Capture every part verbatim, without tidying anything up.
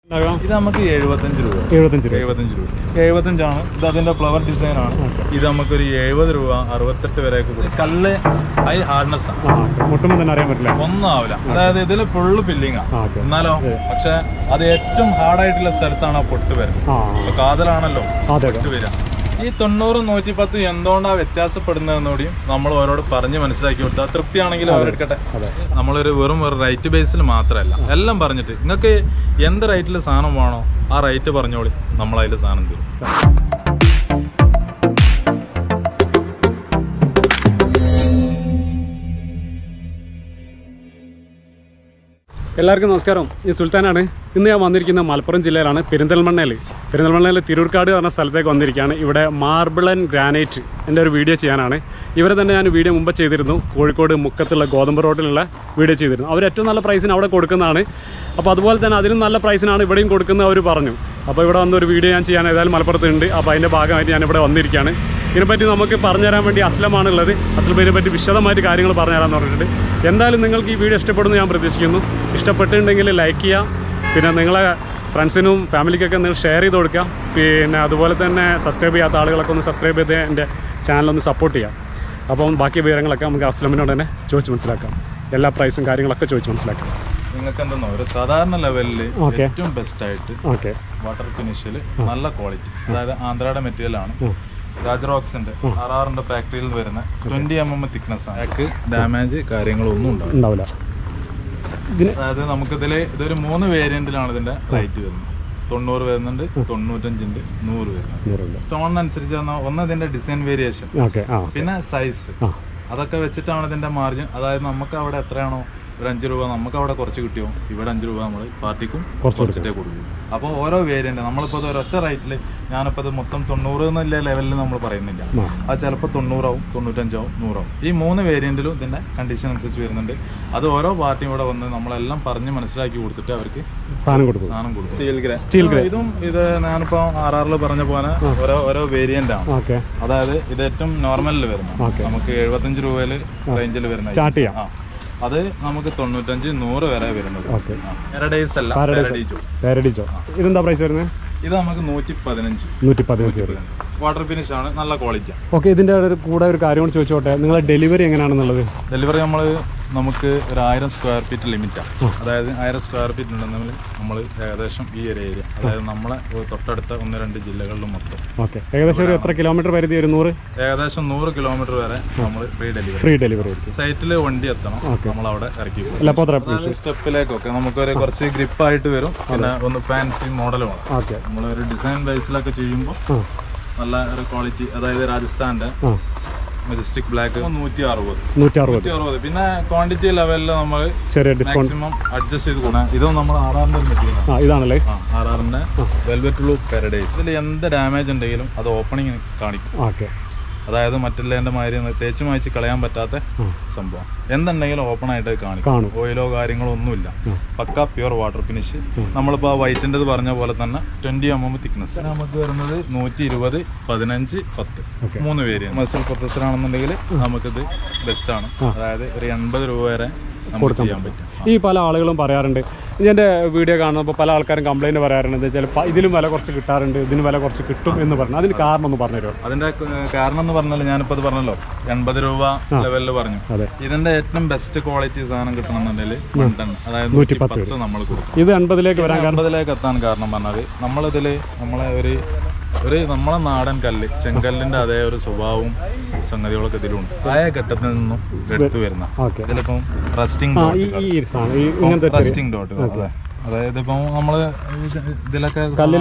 ഇത് നമുക്ക് എഴുപത്തഞ്ച് രൂപ എഴുപത്തഞ്ച് എഴുപത്തഞ്ച് രൂപ എഴുപത്തഞ്ചാണ്. ഇത് അതിന്റെ ഫ്ലവർ ഡിസൈൻ ആണ്. ഇത് നമുക്കൊരു എഴുപത് രൂപ അറുപത്തെട്ട് വരെയൊക്കെ കൊടുക്കും. കല്ല് ഹൈ ഹാർഡ്നെസ് ആണ്, മുട്ടുമ്പോൾ തന്നെ അറിയാൻ പറ്റില്ല, ഒന്നും ആവില്ല. അതായത് ഇതിൽ ഫുള്ള് ഫില്ലിംഗ് ആണ്. എന്നാലോ പക്ഷെ അത് ഏറ്റവും ഹാർഡായിട്ടുള്ള സ്ഥലത്താണ് ആ പൊട്ട് വരുന്നത്. കാതലാണല്ലോ പൊട്ട് വരിക. ഈ തൊണ്ണൂറ് നൂറ്റി പത്ത് എന്തുകൊണ്ടാണ് വ്യത്യാസപ്പെടുന്നതെന്നോടെയും നമ്മൾ അവരോട് പറഞ്ഞ് മനസ്സിലാക്കി കൊടുത്താൽ തൃപ്തിയാണെങ്കിലും അവരെടുക്കട്ടെ. നമ്മളൊരു വെറും ഒരു റേറ്റ് ബേസിൽ മാത്രമല്ല, എല്ലാം പറഞ്ഞിട്ട് നിങ്ങൾക്ക് എന്ത് റേറ്റിൽ സാധനം വേണോ ആ റേറ്റ് പറഞ്ഞോളി, നമ്മളതിൽ സാധനം തരും. എല്ലാവർക്കും നമസ്കാരം. ഈ സുൽത്താനാണ്. ഇന്ന് ഞാൻ വന്നിരിക്കുന്ന മലപ്പുറം ജില്ലയിലാണ്, പെരിന്തൽമണ്ണയിൽ. പെരിന്തൽമണ്ണയിൽ തിരൂർക്കാട് പറഞ്ഞ സ്ഥലത്തേക്ക് വന്നിരിക്കുകയാണ്. ഇവിടെ മാർബിൾ ആൻഡ് ഗ്രാനൈറ്റ് എൻ്റെ ഒരു വീഡിയോ ചെയ്യാനാണ്. ഇവരെ തന്നെ ഞാൻ വീഡിയോ മുമ്പ് ചെയ്തിരുന്നു. കോഴിക്കോട് മുക്കത്തുള്ള ഗോതമ്പ് റോഡിലുള്ള വീഡിയോ ചെയ്തിരുന്നു. അവർ ഏറ്റവും നല്ല പ്രൈസിന് അവിടെ കൊടുക്കുന്നതാണ്. അപ്പോൾ അതുപോലെ തന്നെ അതിനും നല്ല പ്രൈസിനാണ് ഇവിടെയും കൊടുക്കുന്നത് അവർ പറഞ്ഞു. അപ്പോൾ ഇവിടെ വന്നൊരു വീഡിയോ ഞാൻ ചെയ്യാൻ ഏതായാലും മലപ്പുറത്തുണ്ട്. അപ്പോൾ അതിൻ്റെ ഭാഗമായിട്ട് ഞാനിവിടെ വന്നിരിക്കുകയാണ്. ഇതിനെപ്പറ്റി നമുക്ക് പറഞ്ഞുതരാൻ വേണ്ടി അസ്ലമാണുള്ളത്. അസ്ലം ഇതിനെപ്പറ്റി വിശദമായിട്ട് കാര്യങ്ങൾ പറഞ്ഞുതരാമെന്ന് പറഞ്ഞിട്ടുണ്ട്. എന്തായാലും നിങ്ങൾക്ക് ഈ വീഡിയോ ഇഷ്ടപ്പെടുന്നു ഞാൻ പ്രതീക്ഷിക്കുന്നു. ഇഷ്ടപ്പെട്ടിട്ടുണ്ടെങ്കിൽ ലൈക്ക് ചെയ്യാം, പിന്നെ നിങ്ങളെ ഫ്രണ്ട്സിനും ഫാമിലിക്കൊക്കെ നിങ്ങൾ ഷെയർ ചെയ്ത് കൊടുക്കാം. പിന്നെ അതുപോലെ തന്നെ സബ്സ്ക്രൈബ് ചെയ്യാത്ത ആളുകളൊക്കെ ഒന്ന് സബ്സ്ക്രൈബ് ചെയ്ത് എൻ്റെ ചാനലൊന്ന് സപ്പോർട്ട് ചെയ്യാം. അപ്പം ബാക്കി വിവരങ്ങളൊക്കെ നമുക്ക് അസ്ലമിനോട് തന്നെ ചോദിച്ച് മനസ്സിലാക്കാം. എല്ലാ പ്രൈസും കാര്യങ്ങളൊക്കെ ചോദിച്ച് മനസ്സിലാക്കാം. നിങ്ങൾക്ക് എന്തെന്നോ ഒരു സാധാരണ ലെവലിൽ ഏറ്റവും ബെസ്റ്റ് ആയിട്ട് ഓക്കെ വാട്ടർ ഫിനിഷിൽ നല്ല ക്വാളിറ്റി, അതായത് ആന്ധ്രയുടെ മെറ്റീരിയൽ ആണ്. രാജറോക്സിന്റെ ആറാറിന്റെ ഫാക്ടറിയിൽ നിന്ന് വരുന്ന ട്വന്റി എം എം തിക്നെസ് ആണ്. ഡാമേജ് കാര്യങ്ങളൊന്നും ഉണ്ടാവില്ല. അതായത് നമുക്കിതില് ഇതൊരു മൂന്ന് വേരിയന്റിലാണ് ഇതിന്റെ റേറ്റ് വരുന്നത്. തൊണ്ണൂറ് വരുന്നുണ്ട്, തൊണ്ണൂറ്റഞ്ചുണ്ട്, നൂറ് വരുന്നുണ്ട്. സ്റ്റോണിനനുസരിച്ച് ഒന്ന് ഇതിന്റെ ഡിസൈൻ വേരിയേഷൻ, പിന്നെ സൈസ്, അതൊക്കെ വെച്ചിട്ടാണ് ഇതിന്റെ മാർജിൻ. അതായത് നമുക്ക് അവിടെ എത്രയാണോ ഒരു അഞ്ച് രൂപ നമുക്ക് അവിടെ കുറച്ച് കിട്ടിയോ, ഇവിടെ അഞ്ച് രൂപ നമ്മൾ പാർട്ടിക്കും കുറച്ചിട്ടേ കൊടുക്കും. അപ്പോൾ ഓരോ വേരിയന്റ് നമ്മളിപ്പോൾ ഇത് ഒരൊറ്റ റേറ്റിൽ ഞാനിപ്പോൾ ഇത് മൊത്തം തൊണ്ണൂറ് എന്നുള്ള ലെവലിൽ നമ്മൾ പറയുന്നില്ല. അത് ചിലപ്പോൾ തൊണ്ണൂറാവും, തൊണ്ണൂറ്റഞ്ചാവും, നൂറാവും. ഈ മൂന്ന് വേരിയന്റിലും ഇതിന്റെ കണ്ടീഷൻ അനുസരിച്ച് വരുന്നുണ്ട്. അത് ഓരോ പാർട്ടിയും ഇവിടെ വന്ന് നമ്മളെല്ലാം പറഞ്ഞ് മനസ്സിലാക്കി കൊടുത്തിട്ട് അവർക്ക് സാധനം കൊടുക്കും സാധനം കൊടുക്കും സ്റ്റീൽ ഗ്രേ സ്റ്റീൽ ഗ്രേ ഇതും ഇത് ഞാനിപ്പോൾ ആറാറിൽ പറഞ്ഞ പോലെ ഓരോ ഓരോ വേരിയന്റ് ആണ്. അതായത് ഇത് ഏറ്റവും നോർമലിൽ വരുന്നത് നമുക്ക് എഴുപത്തഞ്ച് രൂപയിൽ റേഞ്ചിൽ വരുന്ന സ്റ്റാർട്ട് ചെയ്യാം. അത് നമുക്ക് തൊണ്ണൂറ്റഞ്ച് നൂറ് വരെ വരുന്നത്. പാരഡൈസ് അല്ല, പാരഡൈസോ. ഇതെന്താ പ്രൈസ് വരുന്നത്? ഇത് നമുക്ക് നൂറ്റി പതിനഞ്ച് നൂറ്റി പതിനഞ്ച് വാട്ടർ ഫിനിഷ് ആണ്, നല്ല ക്വാളിറ്റി. ഓക്കെ, ഇതിന്റെ കൂടെ ഒരു കാര്യം ചോദിച്ചോട്ടെ, നിങ്ങളെ ഡെലിവറി എങ്ങനെയാണെന്നുള്ളത്? ഡെലിവറി നമ്മൾ നമുക്ക് ഒരു ആയിരം സ്ക്വയർ ഫീറ്റ് ലിമിറ്റാണ്. അതായത് ആയിരം സ്ക്വയർ ഫീറ്റ് ഉണ്ടെങ്കിൽ നമ്മൾ ഏകദേശം ഈ ഒരു ഏരിയ, അതായത് നമ്മളെ തൊട്ടടുത്ത ഒന്ന് രണ്ട് ജില്ലകളിലും മൊത്തം. ഓക്കെ, ഏകദേശം ഒരു എത്ര കിലോമീറ്റർ പരിധി വരും? നൂറ് ഏകദേശം നൂറ് കിലോമീറ്റർ വരെ നമ്മൾ ഫ്രീ ഡെലിവറി ഫ്രീ ഡെലിവറി സൈറ്റിൽ വണ്ടി എത്തണം, നമ്മൾ അവിടെ ഇറക്കി. സ്റ്റെപ്പിലേക്കൊക്കെ നമുക്കൊരു കുറച്ച് ഗ്രിപ്പായിട്ട് വരും. പിന്നെ ഒന്ന് ഫാൻസി മോഡലുമാണ്. നമ്മളൊരു ഡിസൈൻ ബേസിലൊക്കെ ചെയ്യുമ്പോൾ നല്ല ഒരു ക്വാളിറ്റി. അതായത് രാജസ്ഥാന്റെ മെജസ്റ്റിക് ബ്ലാക്ക് നൂറ്റി അറുപത് നൂറ്റി അറുപത് അറുപത് പിന്നെ ക്വാണ്ടിറ്റി ലെവലിൽ നമ്മൾ മാക്സിമം അഡ്ജസ്റ്റ് ചെയ്ത് കൊടുക്കണം. ഇതും നമ്മൾ ആറാറിന്റെ മെറ്റീരിയൽ ഇതാണല്ലേ, ആറാറിന്റെ വെൽവെറ്റ് ബ്ലൂ പാരഡൈസ്. ഇതിൽ എന്ത് ഡാമേജ് ഉണ്ടെങ്കിലും അത് ഓപ്പണിങ് കാണിക്കും. അതായത് മറ്റുള്ളതിന്റെ മാതിരി തേച്ച് മായ്ച്ച് കളയാൻ പറ്റാത്ത സംഭവം. എന്തുണ്ടെങ്കിലും ഓപ്പൺ ആയിട്ട് കാണിക്കും. ഓയിലോ കാര്യങ്ങളോ ഒന്നുമില്ല. പക്ക പ്യുവർ വാട്ടർ ഫിനിഷ്. നമ്മളിപ്പോൾ വൈറ്റിൻ്റെ പറഞ്ഞ പോലെ തന്നെ ട്വന്റി എം എം തിക്നെസ് നമുക്ക് വരുന്നത് നൂറ്റി ഇരുപത് പതിനഞ്ച് പത്ത് മൂന്ന് പേര്. മസിൽ പ്രൊട്ടക്ടർ ആണെന്നുണ്ടെങ്കിൽ നമുക്കിത് ബെസ്റ്റ് ആണ്. അതായത് ഒരു എൺപത് രൂപ വരെ ചെയ്യാൻ പറ്റും. ഈ പല ആളുകളും പറയാറുണ്ട്, ഇതിൻ്റെ വീഡിയോ കാണുമ്പോൾ പല ആൾക്കാരും കംപ്ലൈൻറ്റ് പറയാറുണ്ട്, ചിലപ്പോൾ ഇതിലും വില കുറച്ച് കിട്ടാറുണ്ട്, ഇതിന് വില കുറച്ച് കിട്ടും എന്ന് പറഞ്ഞു. അതിന് കാരണം ഒന്ന് പറഞ്ഞു തരുമോ? അതിന്റെ കാരണം എന്ന് പറഞ്ഞാൽ ഞാനിപ്പോൾ പറഞ്ഞല്ലോ, എൺപത് രൂപ ലെവലിൽ പറഞ്ഞു. ഇതിന്റെ ഏറ്റവും ബെസ്റ്റ് ക്വാളിറ്റി സാധനം കിട്ടണമെന്നുണ്ടെങ്കിൽ മണ്ടൺ, അതായത് നൂറ്റി പത്ത് നമ്മൾ കൊടുക്കും. ഇത് എൺപതിലേക്ക് വരാൻ എൺപതിലേക്ക് എത്താൻ കാരണം പറഞ്ഞാൽ നമ്മളിതിൽ നമ്മളെ ഒരു ഒരു നമ്മളെ നാടൻ കല്ല് ചെങ്കല്ലിന്റെ അതേ ഒരു സ്വഭാവവും സംഗതികളൊക്കെ ഇതിലുണ്ട്. ആയ ഘട്ടത്തിൽ നിന്നും എടുത്തു വരുന്ന ഇതിലിപ്പം റസ്റ്റിംഗ് റസ്റ്റിംഗ് ഡോട്ട് അതെ. അതായത് ഇപ്പം നമ്മള് ഇതിലൊക്കെ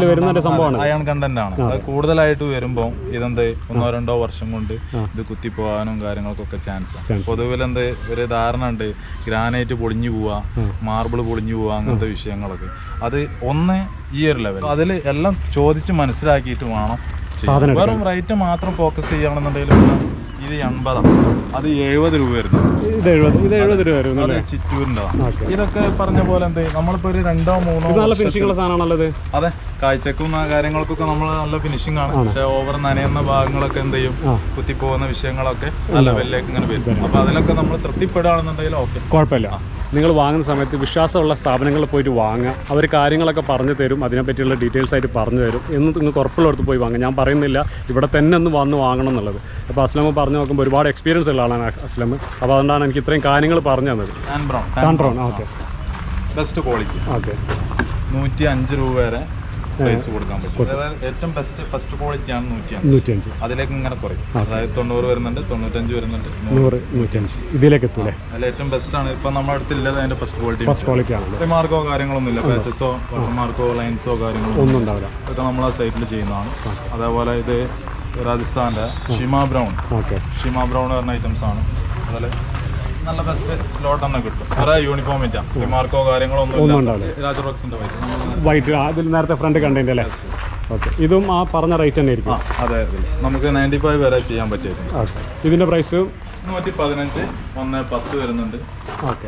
അയൺ കണ്ടന്റ് ആണ്. അത് കൂടുതലായിട്ട് വരുമ്പോൾ ഇതെന്ത് ഒന്നോ രണ്ടോ വർഷം കൊണ്ട് ഇത് കുത്തിപ്പോവാനും കാര്യങ്ങൾക്കൊക്കെ ചാൻസ്. പൊതുവിൽ എന്ത് ഒരു ധാരണ ഉണ്ട്, ഗ്രാനൈറ്റ് പൊളിഞ്ഞു പോവാ, മാർബിൾ പൊളിഞ്ഞു പോവാ, അങ്ങനത്തെ വിഷയങ്ങളൊക്കെ. അത് ഒന്ന് ഈ ഒരു ലെവൽ അതിൽ എല്ലാം ചോദിച്ച് മനസ്സിലാക്കിയിട്ട് വേണം. വെറും റേറ്റ് മാത്രം ഫോക്കസ് ചെയ്യുകയാണെന്നുണ്ടെങ്കിൽ ഇത് എൺപതാണ്, അത് എഴുപത് രൂപ വരുന്നത്. ഇത് എഴുപത് ഇത് എഴുപത് രൂപ വരും അല്ലേ? ചിറ്റൂരിൻ്റെ ഇതൊക്കെ പറഞ്ഞ പോലെ എന്ത് നമ്മളിപ്പോ ഒരു രണ്ടോ മൂന്നോ നല്ല ഫിനിഷിംഗ് ഉള്ള സാധനമാണല്ലോ. അതെ, കാഴ്ചക്കും കാര്യങ്ങൾക്കൊക്കെ നമ്മൾ നല്ല ഫിനിഷിംഗ് ആണ്. പക്ഷെ ഓവർ നനയുന്ന ഭാഗങ്ങളൊക്കെ എന്ത് ചെയ്യും, കുത്തിപ്പോകുന്ന വിഷയങ്ങളൊക്കെ നല്ല ലെവലിലേക്ക് ഇങ്ങനെ വരും. അപ്പൊ അതിലൊക്കെ നമ്മൾ തൃപ്തിപ്പെടുകയാണെന്നുണ്ടെങ്കിൽ ഓക്കെ, കുഴപ്പമില്ല. നിങ്ങൾ വാങ്ങുന്ന സമയത്ത് വിശ്വാസമുള്ള സ്ഥാപനങ്ങളിൽ പോയിട്ട് വാങ്ങുക. അവർ കാര്യങ്ങളൊക്കെ പറഞ്ഞു തരും, അതിനെപ്പറ്റിയുള്ള ഡീറ്റെയിൽസ് ആയിട്ട് പറഞ്ഞു തരും. എന്ന് നിങ്ങൾക്ക് ഉറപ്പുള്ളടത്ത് പോയി വാങ്ങുക. ഞാൻ പറയുന്നില്ല ഇവിടെ തന്നെ ഒന്ന് വന്ന് വാങ്ങണം എന്നുള്ളത്. അപ്പോൾ അസ്ലം പറഞ്ഞു നോക്കുമ്പോൾ ഒരുപാട് എക്സ്പീരിയൻസ് ഉള്ള ആളാണ് അസ്ലം. അപ്പോൾ അതുകൊണ്ടാണ് എനിക്ക് ഇത്രയും കാര്യങ്ങൾ പറഞ്ഞു തന്നത്. Tan brown okay, best quality. Okay, നൂറ്റി അഞ്ച് രൂപ വരെ പ്രൈസ് കൊടുക്കാൻ പറ്റും. അതായത് ഏറ്റവും ബെസ്റ്റ് ഫസ്റ്റ് ക്വാളിറ്റിയാണ് നൂറ്റി നൂറ്റി അഞ്ച്. അതിലേക്ക് ഇങ്ങനെ കുറയും. അതായത് തൊണ്ണൂറ് വരുന്നുണ്ട്, തൊണ്ണൂറ്റഞ്ച് വരുന്നുണ്ട്, നൂറ് നൂറ്റഞ്ച് ഇതിലേക്ക് എത്തൂലേ. അതിൽ ഏറ്റവും ബെസ്റ്റ് ആണ് ഇപ്പൊ നമ്മുടെ അടുത്തില്ലത് അതിന്റെ ഫസ്റ്റ് ക്വാളിറ്റി. ഫസ്റ്റ് ക്വാളിറ്റി ആണ്. റിമാർക്കോ കാര്യങ്ങളൊന്നും ഇല്ല, പാച്ചസോ വാട്ടർമാർക്കോ ലൈൻസോ കാര്യങ്ങളോ ഒന്നും ഉണ്ടാവില്ല. ഇതൊക്കെ നമ്മളെ സൈറ്റിൽ ചെയ്യുന്നതാണ്. അതേപോലെ ഇത് രാജസ്ഥാനിലെ ഷിമ ബ്രൗൺ. ഓക്കെ, ഷിമ ബ്രൗൺ പറഞ്ഞ ഐറ്റംസ് ആണ്. അതുപോലെ നല്ല ബെസ്റ്റ് ലോട്ട് തന്നെ കിട്ടും. വേറെ യൂണിഫോം ഇല്ല, റിമാർക്കോ കാര്യങ്ങളൊന്നും ഉണ്ടാവില്ല. രാജറോക്സിന്റെ വൈറ്റ് അതിൽ നേരത്തെ ഫ്രണ്ട് കണ്ടതിന്റെ അല്ലേ? ഓക്കെ, ഇതും ആ പറഞ്ഞ റേറ്റ് തന്നെ ആയിരിക്കും. അതെ, നമുക്ക് നയൻറ്റി ഫൈവ് വരെ ചെയ്യാൻ പറ്റും. ഓക്കെ, ഇതിന്റെ പ്രൈസ് നൂറ്റി പതിനഞ്ച് ഒന്ന് പത്ത് വരുന്നുണ്ട്. ഓക്കെ,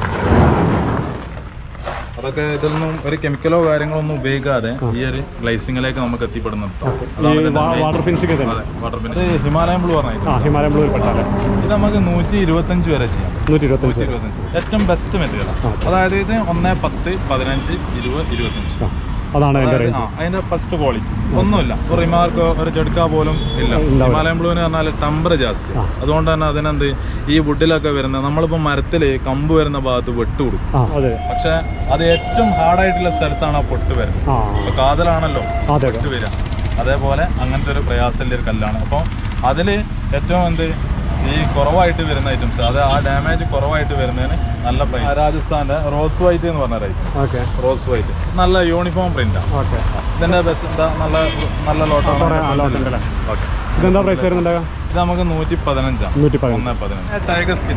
അതൊക്കെ ഇതൊന്നും ഒരു കെമിക്കലോ കാര്യങ്ങളോ ഒന്നും ഉപയോഗിക്കാതെ ഈ ഒരു ഗ്ലൈസിംഗിലേക്ക് നമുക്ക് എത്തിപ്പെടുന്നുണ്ട്. Water finishing water finish Himalayan blue പറഞ്ഞാൽ ഹിമാലയൻ ബ്ലൂ ഇത് നമുക്ക് നൂറ്റി ഇരുപത്തഞ്ച് വരെ ചെയ്യാം. നൂറ്റി ഇരുപത്തഞ്ച് ഏറ്റവും ബെസ്റ്റ് മെറ്റീരിയൽ. അതായത് ഇത് ഒന്ന് പത്ത് പതിനഞ്ച് ഇരുപത് ഇരുപത്തഞ്ച് അതാണ് അതിന്റെ ഫസ്റ്റ് ക്വാളിറ്റി. ഒന്നുമില്ല, ഒരു റിമാർക്കോ ഒരു ചെടുക്ക പോലും ഇല്ല. ഹിമാലയൻ ബ്ലൂവിന് പറഞ്ഞാൽ ടെമ്പർ ജാസ്തി. അതുകൊണ്ട് തന്നെ അതിനെന്ത് ഈ വുഡിലൊക്കെ വരുന്ന നമ്മളിപ്പോ മരത്തില് കമ്പ് വരുന്ന ഭാഗത്ത് വെട്ട് കൊടുക്കും. പക്ഷെ അത് ഏറ്റവും ഹാർഡായിട്ടുള്ള സ്ഥലത്താണ് ആ പൊട്ട് വരുന്നത്. ഇപ്പൊ കാതലാണല്ലോ പൊട്ട് വരിക. അതേപോലെ അങ്ങനത്തെ ഒരു പ്രയാസമുള്ള ഒരു കല്ലാണ്. അപ്പോൾ അതില് ഏറ്റവും എന്ത് ഈ കുറവായിട്ട് വരുന്ന ഐറ്റംസ്, അത് ആ ഡാമേജ് കുറവായിട്ട് വരുന്നതിന് നല്ല പ്രൈസ്. രാജസ്ഥാന്റെ റോസ് വൈറ്റ് എന്ന് പറഞ്ഞ റൈറ്റ്, റോസ് വൈറ്റ് നല്ല യൂണിഫോം പ്രിന്റാണ്. ഇതിന്റെ ബെസ്റ്റ് എന്താ, നല്ല നല്ല ലോട്ടാണ്. ഇതെന്താ പ്രൈസ് വരുന്നുണ്ടാകുക? ഇത് നമുക്ക് നൂറ്റി പതിനഞ്ചാണ്. നൂറ്റി പതിനഞ്ച് ടൈഗർ സ്കിൻ.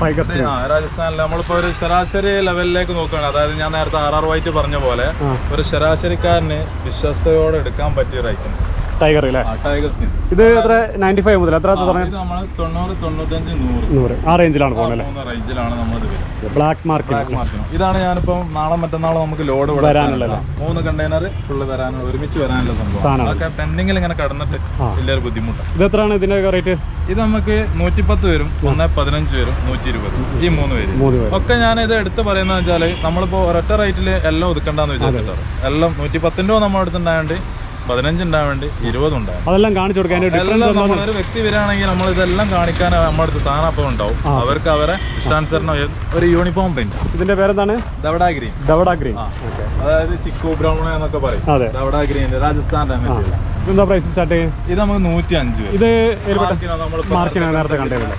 രാജസ്ഥാനിൽ നമ്മളിപ്പോ ഒരു ശരാശരി ലെവലിലേക്ക് നോക്കുകയാണ്. അതായത് ഞാൻ നേരത്തെ ആർ ആർ വൈറ്റ് പറഞ്ഞ പോലെ ഒരു ശരാശരിക്കാരന് വിശ്വസ്തയോടെ എടുക്കാൻ പറ്റിയ ഒരു ഐറ്റംസ് ടൈഗർ അല്ലേ? Tiger skin. ഇത് എത്ര നയൻറ്റി ഫൈവ് മുതൽ എത്ര നമ്മൾ തൊണ്ണൂറ് തൊണ്ണൂറ്റഞ്ച് നൂറ് നൂറ് ആ റേഞ്ചിലാണ് പോകുന്നത്. റേഞ്ചിലാണ് നമ്മൾ ബ്ലാക്ക് മാർക്ക്. ഇതാണ് ഞാനിപ്പോ നാളെ മറ്റന്നാളെ നമുക്ക് ലോഡ് വരാനുള്ളത്. മൂന്ന് കണ്ടെയ്നർ ഫുള്ള് വരാനുള്ള ഒരുമിച്ച് വരാനുള്ള സംഭവം. അതൊക്കെ പെൻഡിങ്ങിൽ ഇങ്ങനെ കടന്നിട്ട് വലിയൊരു ബുദ്ധിമുട്ടാണ്. ഇത് എത്രയാണ് ഇതിന്റെ റേറ്റ്? ഇത് നമുക്ക് നൂറ്റിപ്പത്ത് വരും, ഒന്ന് പതിനഞ്ച് വരും, നൂറ്റി ഇരുപത്, ഈ മൂന്ന് പേര് ഒക്കെ. ഞാൻ ഇത് എടുത്ത് പറയുന്നത് വെച്ചാല് നമ്മളിപ്പോ ഒരൊറ്റ റേറ്റില് എല്ലാം ഒതുക്കണ്ടെന്ന് വിചാരിച്ചിട്ടാണ്. എല്ലാം നൂറ്റി പത്തിൻ്റെ നമ്മുടെ അടുത്തുണ്ടായോണ്ട് പതിനഞ്ച് ഉണ്ടാവേണ്ടി ഇരുപത് ഉണ്ടാവും. അതെല്ലാം കാണിച്ചു കൊടുക്കാൻ ഒരു വ്യക്തി വരികയാണെങ്കിൽ നമ്മൾ ഇതെല്ലാം കാണിക്കാൻ നമ്മുടെ അടുത്ത് സാധനം അപ്പം ഉണ്ടാവും. അവർക്ക് അവരെ ഇഷ്ടാനുസരണം ഒരു യൂണിഫോം പ്രിന്റ്. ഇതിന്റെ പേരെന്താണ്? ദവഡ ഗ്രീൻ. ദവഡ ഗ്രീൻ, അതായത് ചിക്കു ബ്രൗൺ എന്നൊക്കെ പറയും. ദവഡ ഗ്രീൻ രാജസ്ഥാന്റെ. എന്താ പ്രൈസ് സ്റ്റാർട്ട് ചെയ്യും? ഇത് നമുക്ക് നൂറ്റി അഞ്ച്. ഇത് മാർക്കിനാണ് നേരത്തെ കണ്ടത്.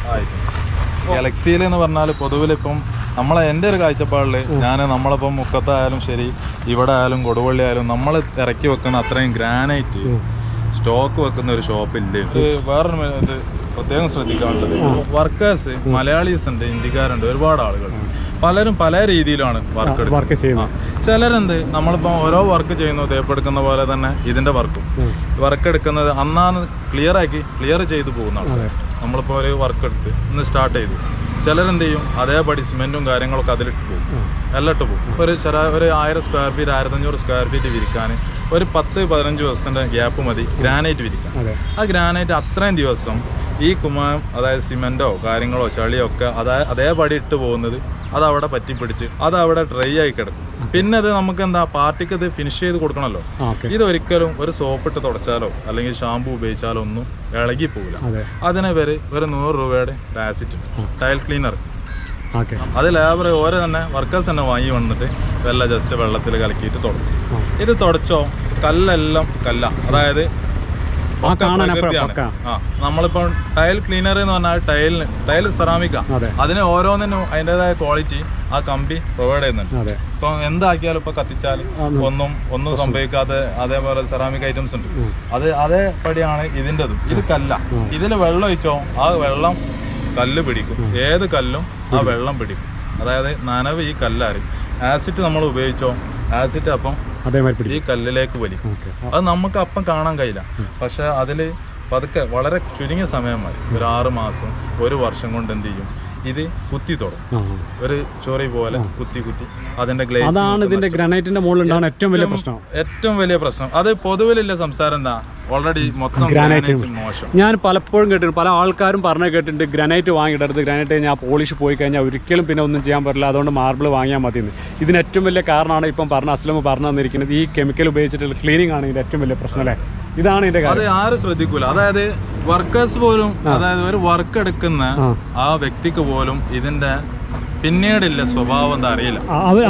ഗാലക്സിയിൽ എന്ന് പറഞ്ഞാൽ പൊതുവിൽ ഇപ്പം നമ്മളെ എൻ്റെ ഒരു കാഴ്ചപ്പാടിൽ ഞാൻ നമ്മളിപ്പം മുക്കത്തായാലും ശരി, ഇവിടെ ആയാലും കൊടുവള്ളി ആയാലും നമ്മൾ ഇറക്കി വെക്കുന്ന അത്രയും ഗ്രാനൈറ്റ് സ്റ്റോക്ക് വെക്കുന്ന ഒരു ഷോപ്പില്ല. ഇത് വേറൊരു ഇത് പ്രത്യേകം ശ്രദ്ധിക്കാനുള്ളത്, വർക്കേഴ്സ് മലയാളീസ് ഉണ്ട്, ഇന്ത്യക്കാരുണ്ട്, ഒരുപാട് ആളുകൾ. പലരും പല രീതിയിലാണ് വർക്ക് വർക്ക് ചെയ്യുന്നത്. ചിലരെന്ത് നമ്മളിപ്പോൾ ഓരോ വർക്ക് ചെയ്യുന്നു തേപ്പെടുക്കുന്ന പോലെ തന്നെ ഇതിന്റെ വർക്കും വർക്ക് എടുക്കുന്നത് അന്നാണ് ക്ലിയർ ആക്കി ക്ലിയർ ചെയ്ത് പോകുന്നതാണ്. നമ്മളിപ്പോൾ ഒരു വർക്ക് എടുത്ത് ഇന്ന് സ്റ്റാർട്ട് ചെയ്തു, ചിലരെന്ത് ചെയ്യും അതേപടി സിമെന്റും കാര്യങ്ങളൊക്കെ അതിലിട്ട് പോകും, എല്ലാം ഇട്ട് പോകും. ഒരു ചെറ ഒരു ആയിരം സ്ക്വയർ ഫീറ്റ് ആയിരത്തഞ്ഞൂറ് സ്ക്വയർ ഫീറ്റ് വിരിക്കാൻ ഒരു പത്ത് പതിനഞ്ച് ദിവസത്തിന്റെ ഗ്യാപ്പ് മതി ഗ്രാനൈറ്റ് വിരിക്കാൻ. ആ ഗ്രാനൈറ്റ് അത്രയും ദിവസം ഈ കുമായം അതായത് സിമെന്റോ കാര്യങ്ങളോ ചളിയോ ഒക്കെ അതാ അതേപടി ഇട്ട് പോകുന്നത് അതവിടെ പറ്റിപ്പിടിച്ച് അതവിടെ ഡ്രൈ ആയി കിടക്കും. പിന്നെ അത് നമുക്ക് എന്താ പാർട്ടിക്ക് ഇത് ഫിനിഷ് ചെയ്ത് കൊടുക്കണമല്ലോ. ഇതൊരിക്കലും ഒരു സോപ്പ് ഇട്ട് തുടച്ചാലോ അല്ലെങ്കിൽ ഷാമ്പു ഉപയോഗിച്ചാലോ ഒന്നും ഇളകി പോകില്ല. അതിന് പേര് ഒരു നൂറ് രൂപയുടെ ആസിഡ് ടൈൽ ക്ലീനർ. അത് ലേബർ ഓരോ തന്നെ വർക്കേഴ്സ് തന്നെ വാങ്ങി വന്നിട്ട് വെള്ളം ജസ്റ്റ് വെള്ളത്തിൽ കലക്കിയിട്ട് തുടക്കും. ഇത് തുടച്ചോ കല്ലെല്ലാം കല്ല, അതായത് നമ്മളിപ്പോ ടൈൽ ക്ലീനർ എന്ന് പറഞ്ഞാൽ ടൈലിന് ടൈൽ സെറാമിക്കാ, അതിന് ഓരോന്നിനും അതിൻ്റെതായ ക്വാളിറ്റി ആ കമ്പി പ്രൊവൈഡ് ചെയ്യുന്നുണ്ട്. ഇപ്പൊ എന്താക്കിയാലും ഇപ്പൊ കത്തിച്ചാൽ ഒന്നും ഒന്നും സംഭവിക്കാതെ അതേപോലെ സെറാമിക് ഐറ്റംസ് ഉണ്ട്. അത് അതേപടിയാണ് ഇതിൻ്റെതും. ഇത് കല്ല, ഇതിൽ വെള്ളം ഒഴിച്ചോ ആ വെള്ളം കല്ല് പിടിക്കും, ഏത് കല്ലും ആ വെള്ളം പിടിക്കും. അതായത് നനവ് ഈ കല്ലാരും ആസിഡ് നമ്മൾ ഉപയോഗിച്ചോ ആസിഡ് അപ്പം അതേമാതിരി ഈ കല്ലിലേക്ക് വലിക്കും. അത് നമുക്ക് അപ്പം കാണാൻ കഴിയില്ല, പക്ഷെ അതില് പതുക്കെ വളരെ ചുരുങ്ങിയ സമയം മതി, ഒരു ആറ് മാസം ഒരു വർഷം കൊണ്ട് എന്ത് ചെയ്യും, ഇത് കുത്തി തുടങ്ങും. ഒരു ചൊറി പോലെ കുത്തി കുത്തി അതിന്റെ ഗ്ലേസ്. അതാണ് ഇതിന്റെ ഗ്രാനൈറ്റിന്റെ മുകളിൽ ഉണ്ടാകുന്ന ഏറ്റവും വലിയ പ്രശ്നം. ഏറ്റവും വലിയ പ്രശ്നം അത് പൊതുവിലുള്ള സംസാരം എന്താ, ഓൾറെഡി മൊത്തം ഗ്രാനൈറ്റ് മോശം. ഞാൻ പലപ്പോഴും കേട്ടിട്ടുണ്ട്, പല ആൾക്കാരും പറഞ്ഞു കേട്ടിട്ടുണ്ട്, ഗ്രാനൈറ്റ് വാങ്ങിയിടരുത്, ഗ്രാനൈറ്റ് കഴിഞ്ഞാൽ പോളിഷ് പോയി കഴിഞ്ഞാൽ ഒരിക്കലും പിന്നെ ഒന്നും ചെയ്യാൻ പറ്റില്ല, അതുകൊണ്ട് മാർബിൾ വാങ്ങിയാൽ മതി എന്ന്. ഇതിന് ഏറ്റവും വലിയ കാരണമാണ് ഇപ്പം പറഞ്ഞ അസ്ലം പറഞ്ഞു തന്നിരിക്കുന്നത്, ഈ കെമിക്കൽ ഉപയോഗിച്ചിട്ടുള്ള ക്ലീനിങ് ആണ് ഇതിന്റെ ഏറ്റവും വലിയ പ്രശ്നം അല്ലേ. ഇതാണ് ഇതിന്റെ കാര്യം. അത് ആരും ശ്രദ്ധിക്കൂല. അതായത് വർക്കേഴ്സ് പോലും, അതായത് ഒരു വർക്ക് എടുക്കുന്ന ആ വ്യക്തിക്ക് പോലും ഇതിന്റെ പിന്നീടില്ല സ്വഭാവം എന്താ അറിയില്ല.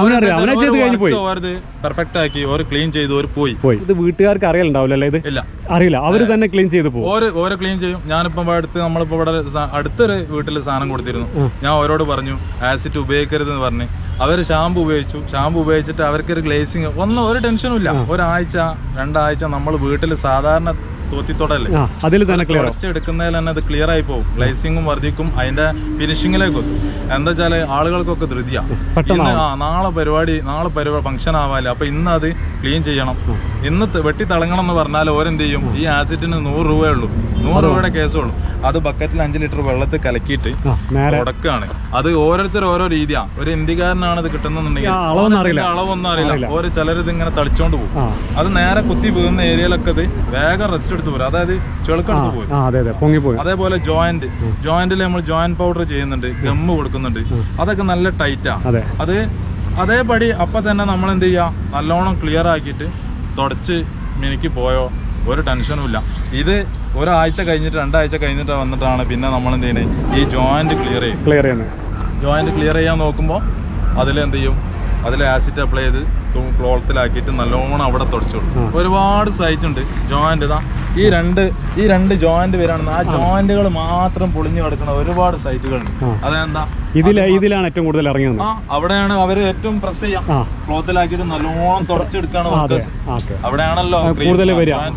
പെർഫെക്റ്റ് ആക്കി ഒരു ക്ലീൻ ചെയ്തു ഒരു പോയി പോയി ഇത് വീട്ടുകാർക്ക് അറിയലുണ്ടാവില്ല. ഇത് ഇല്ല, അറിയില്ല, അവര് തന്നെ ക്ലീൻ ചെയ്ത് പോകും. ഓരോ ഓരോ ക്ലീൻ ചെയ്യും. ഞാനിപ്പോ അടുത്ത് നമ്മളിപ്പോ ഇവിടെ അടുത്തൊരു വീട്ടിൽ സാധനം കൊടുത്തിരുന്നു. ഞാൻ അവരോട് പറഞ്ഞു ആസിഡ് ഉപയോഗിക്കരുതെന്ന് പറഞ്ഞ്, അവര് ഷാമ്പു ഉപയോഗിച്ചു. ഷാമ്പു ഉപയോഗിച്ചിട്ട് അവർക്കൊരു ഗ്ലേസിങ് ഒന്നും ഒരു ടെൻഷനും ഇല്ല. ഒരാഴ്ച രണ്ടാഴ്ച നമ്മൾ വീട്ടിൽ സാധാരണ തോത്തിത്തോടല്ലേ അതിൽ തന്നെ എടുക്കുന്നതിൽ തന്നെ അത് ക്ലിയർ ആയി പോകും. ഗ്ലേസിങ്ങും വർദ്ധിക്കും, അതിന്റെ ഫിനിഷിങ്ങിലേക്ക് എത്തും. എന്താ വെച്ചാല് ആളുകൾക്കൊക്കെ ധൃതിയാ, ഇന്ന് ആ നാളെ പരിപാടി നാളെ പരിപാടി ഫംഗ്ഷൻ ആവാല്ലേ, അപ്പൊ ഇന്ന് അത് ക്ലീൻ ചെയ്യണം, ഇന്ന് വെട്ടി തിളങ്ങണം എന്ന് പറഞ്ഞാൽ ഓരെന്ത് ചെയ്യും, ഈ ആസിഡിന് നൂറ് രൂപയേ ഉള്ളൂ, നൂറ് രൂപയുടെ കേസുള്ളൂ. അത് ബക്കറ്റിൽ അഞ്ച് ലിറ്റർ വെള്ളത്തിൽ കലക്കിയിട്ട് ഉടക്കാണ്. അത് ഓരോരുത്തർ ഓരോ രീതിയാ. ഒരു ഇന്ത്യക്കാരനാണ് ഇത് കിട്ടുന്നുണ്ടെങ്കിൽ അളവൊന്നും അറിയില്ല. ഓരോ ചിലരിത് ഇങ്ങനെ തളിച്ചോണ്ട് പോകും. അത് നേരെ കുത്തി വീഴുന്ന ഏരിയയിലൊക്കെ ഇത് വേഗം റെസ്റ്റ് എടുത്ത് പോരും, അതായത് ചെളുക്കെടുത്ത് പോരും. അതേപോലെ ജോയിന്റ് ജോയിന്റിൽ നമ്മൾ ജോയിന്റ് പൗഡർ ചെയ്യുന്നുണ്ട്, ഗമ്മ് കൊടുക്കുന്നുണ്ട്, അതൊക്കെ നല്ല ടൈറ്റാ. അത് അതേപടി അപ്പൊ തന്നെ നമ്മൾ എന്ത് ചെയ്യാ, നല്ലോണം ക്ലിയർ ആക്കിയിട്ട് തുടച്ച് മിനുക്കി പോയോ ഒരു ടെൻഷനും ഇല്ല. ഇത് ഒരാഴ്ച കഴിഞ്ഞിട്ട് രണ്ടാഴ്ച കഴിഞ്ഞിട്ട് വന്നിട്ടാണ് പിന്നെ നമ്മൾ എന്ത് ചെയ്യുന്നത്, ഈ ജോയിന്റ് ക്ലിയർ ചെയ്യും. ക്ലിയർ ചെയ്യുന്നത് ജോയിന്റ് ക്ലിയർ ചെയ്യാൻ നോക്കുമ്പോൾ അതിലെന്ത് ചെയ്യും, അതിൽ ആസിഡ് അപ്ലൈ ചെയ്ത് ക്ലോത്തിലാക്കിയിട്ട് നല്ലോണം അവിടെ തുടച്ചോളൂ. ഒരുപാട് സൈറ്റ് ഉണ്ട് ജോയിന്റ്. ഇതാ ഈ രണ്ട് ഈ രണ്ട് ജോയിന്റ് വരാണെന്ന്, ആ ജോയിന്റുകൾ മാത്രം പൊളിഞ്ഞു കിടക്കുന്ന ഒരുപാട് സൈറ്റുകളുണ്ട്. അതെന്താ ഇതിലാണ് ഏറ്റവും കൂടുതൽ ഇറങ്ങിയത്. ആ അവിടെയാണ് അവര് ഏറ്റവും പ്രസ് ചെയ്യാം, ക്ലോത്തിലാക്കിയിട്ട് നല്ലോണം തുടച്ചെടുക്കാണ്. അവിടെയാണല്ലോ കൂടുതൽ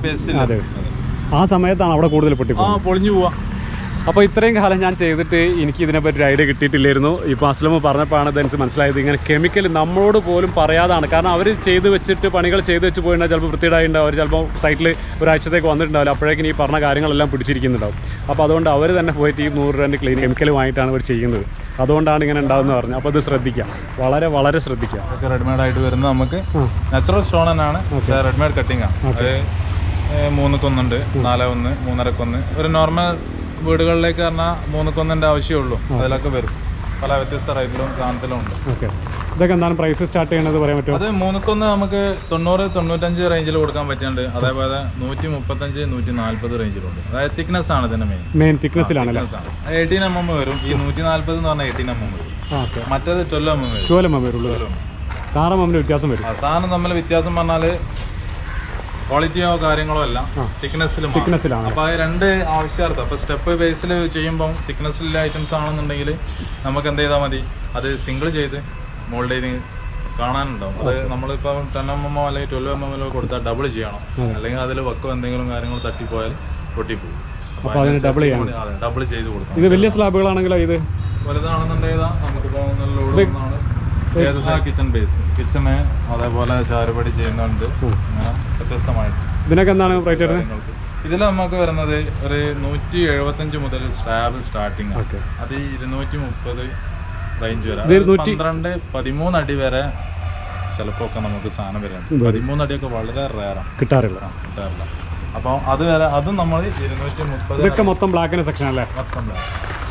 ആ സമയത്താണ് അവിടെ കൂടുതൽ പൊട്ടി ആ പൊളിഞ്ഞു പോവാ. അപ്പോൾ ഇത്രയും കാലം ഞാൻ ചെയ്തിട്ട് എനിക്ക് ഇതിനെപ്പറ്റി ഒരു ഐഡിയ കിട്ടിയിട്ടില്ലായിരുന്നു. ഇപ്പോൾ അസ്ലം പറഞ്ഞപ്പോഴാണ് ഇതെനിക്ക് മനസ്സിലായത്, ഇങ്ങനെ കെമിക്കൽ നമ്മളോട് പോലും പറയാതാണ്. കാരണം അവർ ചെയ്ത് വെച്ചിട്ട് പണികൾ ചെയ്ത് വെച്ച് പോയിട്ടുണ്ടാവും, ചിലപ്പോൾ വൃത്തിയിടായിട്ടുണ്ടാവും, അവർ ചിലപ്പോൾ സൈറ്റിൽ ഒരാഴ്ചത്തേക്ക് വന്നിട്ടുണ്ടാവില്ല, അപ്പോഴേക്കും ഈ പറഞ്ഞ കാര്യങ്ങളെല്ലാം പിടിച്ചിരിക്കുന്നുണ്ടാവും. അപ്പോൾ അതുകൊണ്ട് അവർ തന്നെ പോയിട്ട് ഈ നൂറ് രൂപ ക്ലീൻ കെമിക്കൽ വാങ്ങിയിട്ടാണ് അവർ ചെയ്യുന്നത്. അതുകൊണ്ടാണ് ഇങ്ങനെ ഉണ്ടാവുമെന്ന് പറഞ്ഞു. അപ്പോൾ ഇത് ശ്രദ്ധിക്കാം, വളരെ വളരെ ശ്രദ്ധിക്കാം. റെഡിമെയ്ഡ് ആയിട്ട് വരുന്നത് നമുക്ക് നാച്ചുറൽ സ്റ്റോൺ തന്നെയാണ്, റെഡിമെയ്ഡ് കട്ടിംഗ് ആണ്. അത് മൂന്നക്കൊന്നുണ്ട്, നാല് ഒന്ന് മൂന്നരക്കൊന്ന്. ഒരു നോർമൽ വീടുകളിലേക്ക് പറഞ്ഞാൽ മൂന്നക്കൊന്നിന്റെ ആവശ്യമുള്ളൂ, അതിലൊക്കെ വരും. പല വ്യത്യസ്ത റേറ്റിലും സാധനത്തിലും ഉണ്ട്. ഇതൊക്കെ എന്താണ് പ്രൈസ് സ്റ്റാർട്ട് ചെയ്യുന്നത് പറയാൻ പറ്റുമോ? അത് മൂന്നക്കൊന്ന് നമുക്ക് തൊണ്ണൂറ് തൊണ്ണൂറ്റഞ്ച് റേഞ്ചിൽ കൊടുക്കാൻ പറ്റുന്നുണ്ട്. അതേപോലെ നൂറ്റി മുപ്പത്തഞ്ച് നൂറ്റി നാല്പത് റേഞ്ചിലുണ്ട്. അതായത് തിക്നെസ് ആണ് ഇതിന്റെ മെയിൻ മെയിൻ തിക്നെസ്സിലാണ്. എയ്റ്റീൻ എം എം വരും. ഈ നൂറ്റി നാല്പത് എന്ന് പറഞ്ഞാൽ എയ്റ്റീൻ എം എം വരും. മറ്റേത് ട്വൽവ് എം എം വരും. ട്വൽവ് എം എം വരുള്ളൂ. ആറ് എം എമ്മിന് വ്യത്യാസം വരും. സാധനം തമ്മിൽ വ്യത്യാസം പറഞ്ഞാൽ ക്വാളിറ്റിയോ കാര്യങ്ങളോ അല്ല, തിക്നെസ്സിലാണ്. അപ്പൊ അത് രണ്ട് ആവശ്യാർത്ഥം. അപ്പൊ സ്റ്റെപ്പ് ബേസിൽ ചെയ്യുമ്പോൾ തിക്നെസ്സിലെ ഐറ്റംസ് ആണെന്നുണ്ടെങ്കിൽ നമുക്ക് എന്ത് ചെയ്താൽ മതി, അത് സിംഗിൾ ചെയ്ത് മോൾഡ് ചെയ്ത് കാണാനുണ്ടാവും. അത് നമ്മളിപ്പോൾ ടെൻ എം എമ്മോ അല്ലെങ്കിൽ ട്വൽവ് എം എമ്മോ കൊടുത്താൽ ഡബിൾ ചെയ്യണം, അല്ലെങ്കിൽ അതിൽ വക്കോ എന്തെങ്കിലും കാര്യങ്ങൾ തട്ടിപ്പോയാൽ പൊട്ടിപ്പോകും. ഡബിൾ ചെയ്ത് കൊടുക്കണം. ഇത് വലിയ സ്ലാബുകളാണെങ്കിലോ, ഇത് വലുതാണെന്നുണ്ടെങ്കിൽ നമുക്കിപ്പോൾ നല്ല കിച്ചൺ ബേസ് കിച്ചണ് അതേപോലെ ചാരുപടി ചെയ്യുന്നുണ്ട്. അങ്ങനെ വ്യത്യസ്തമായിട്ട് ഇതിനൊക്കെ എന്താണ് റേറ്റ് വരുന്നത്? ഇതിൽ നമുക്ക് വരുന്നത് ഒരു നൂറ്റി എഴുപത്തഞ്ച് മുതൽ സ്ലാബ് സ്റ്റാർട്ടിങ്, അത് ഇരുന്നൂറ്റി മുപ്പത് റേഞ്ച് വരെ. പന്ത്രണ്ട് പതിമൂന്ന് അടി വരെ ചിലപ്പോ ഒക്കെ നമുക്ക് സാധനം വരാണ്. പതിമൂന്ന് അടിയൊക്കെ വളരെ റയറാണ്, കിട്ടാറില്ല കിട്ടാറില്ല അപ്പോൾ അത് വരെ അതും നമ്മൾ ഇരുന്നൂറ്റി മുപ്പത്. ഇതൊക്കെ മൊത്തം ബ്ലാക്കിന്റെ സെക്ഷൻ അല്ലേ? മൊത്തം ബ്ലാക്ക്.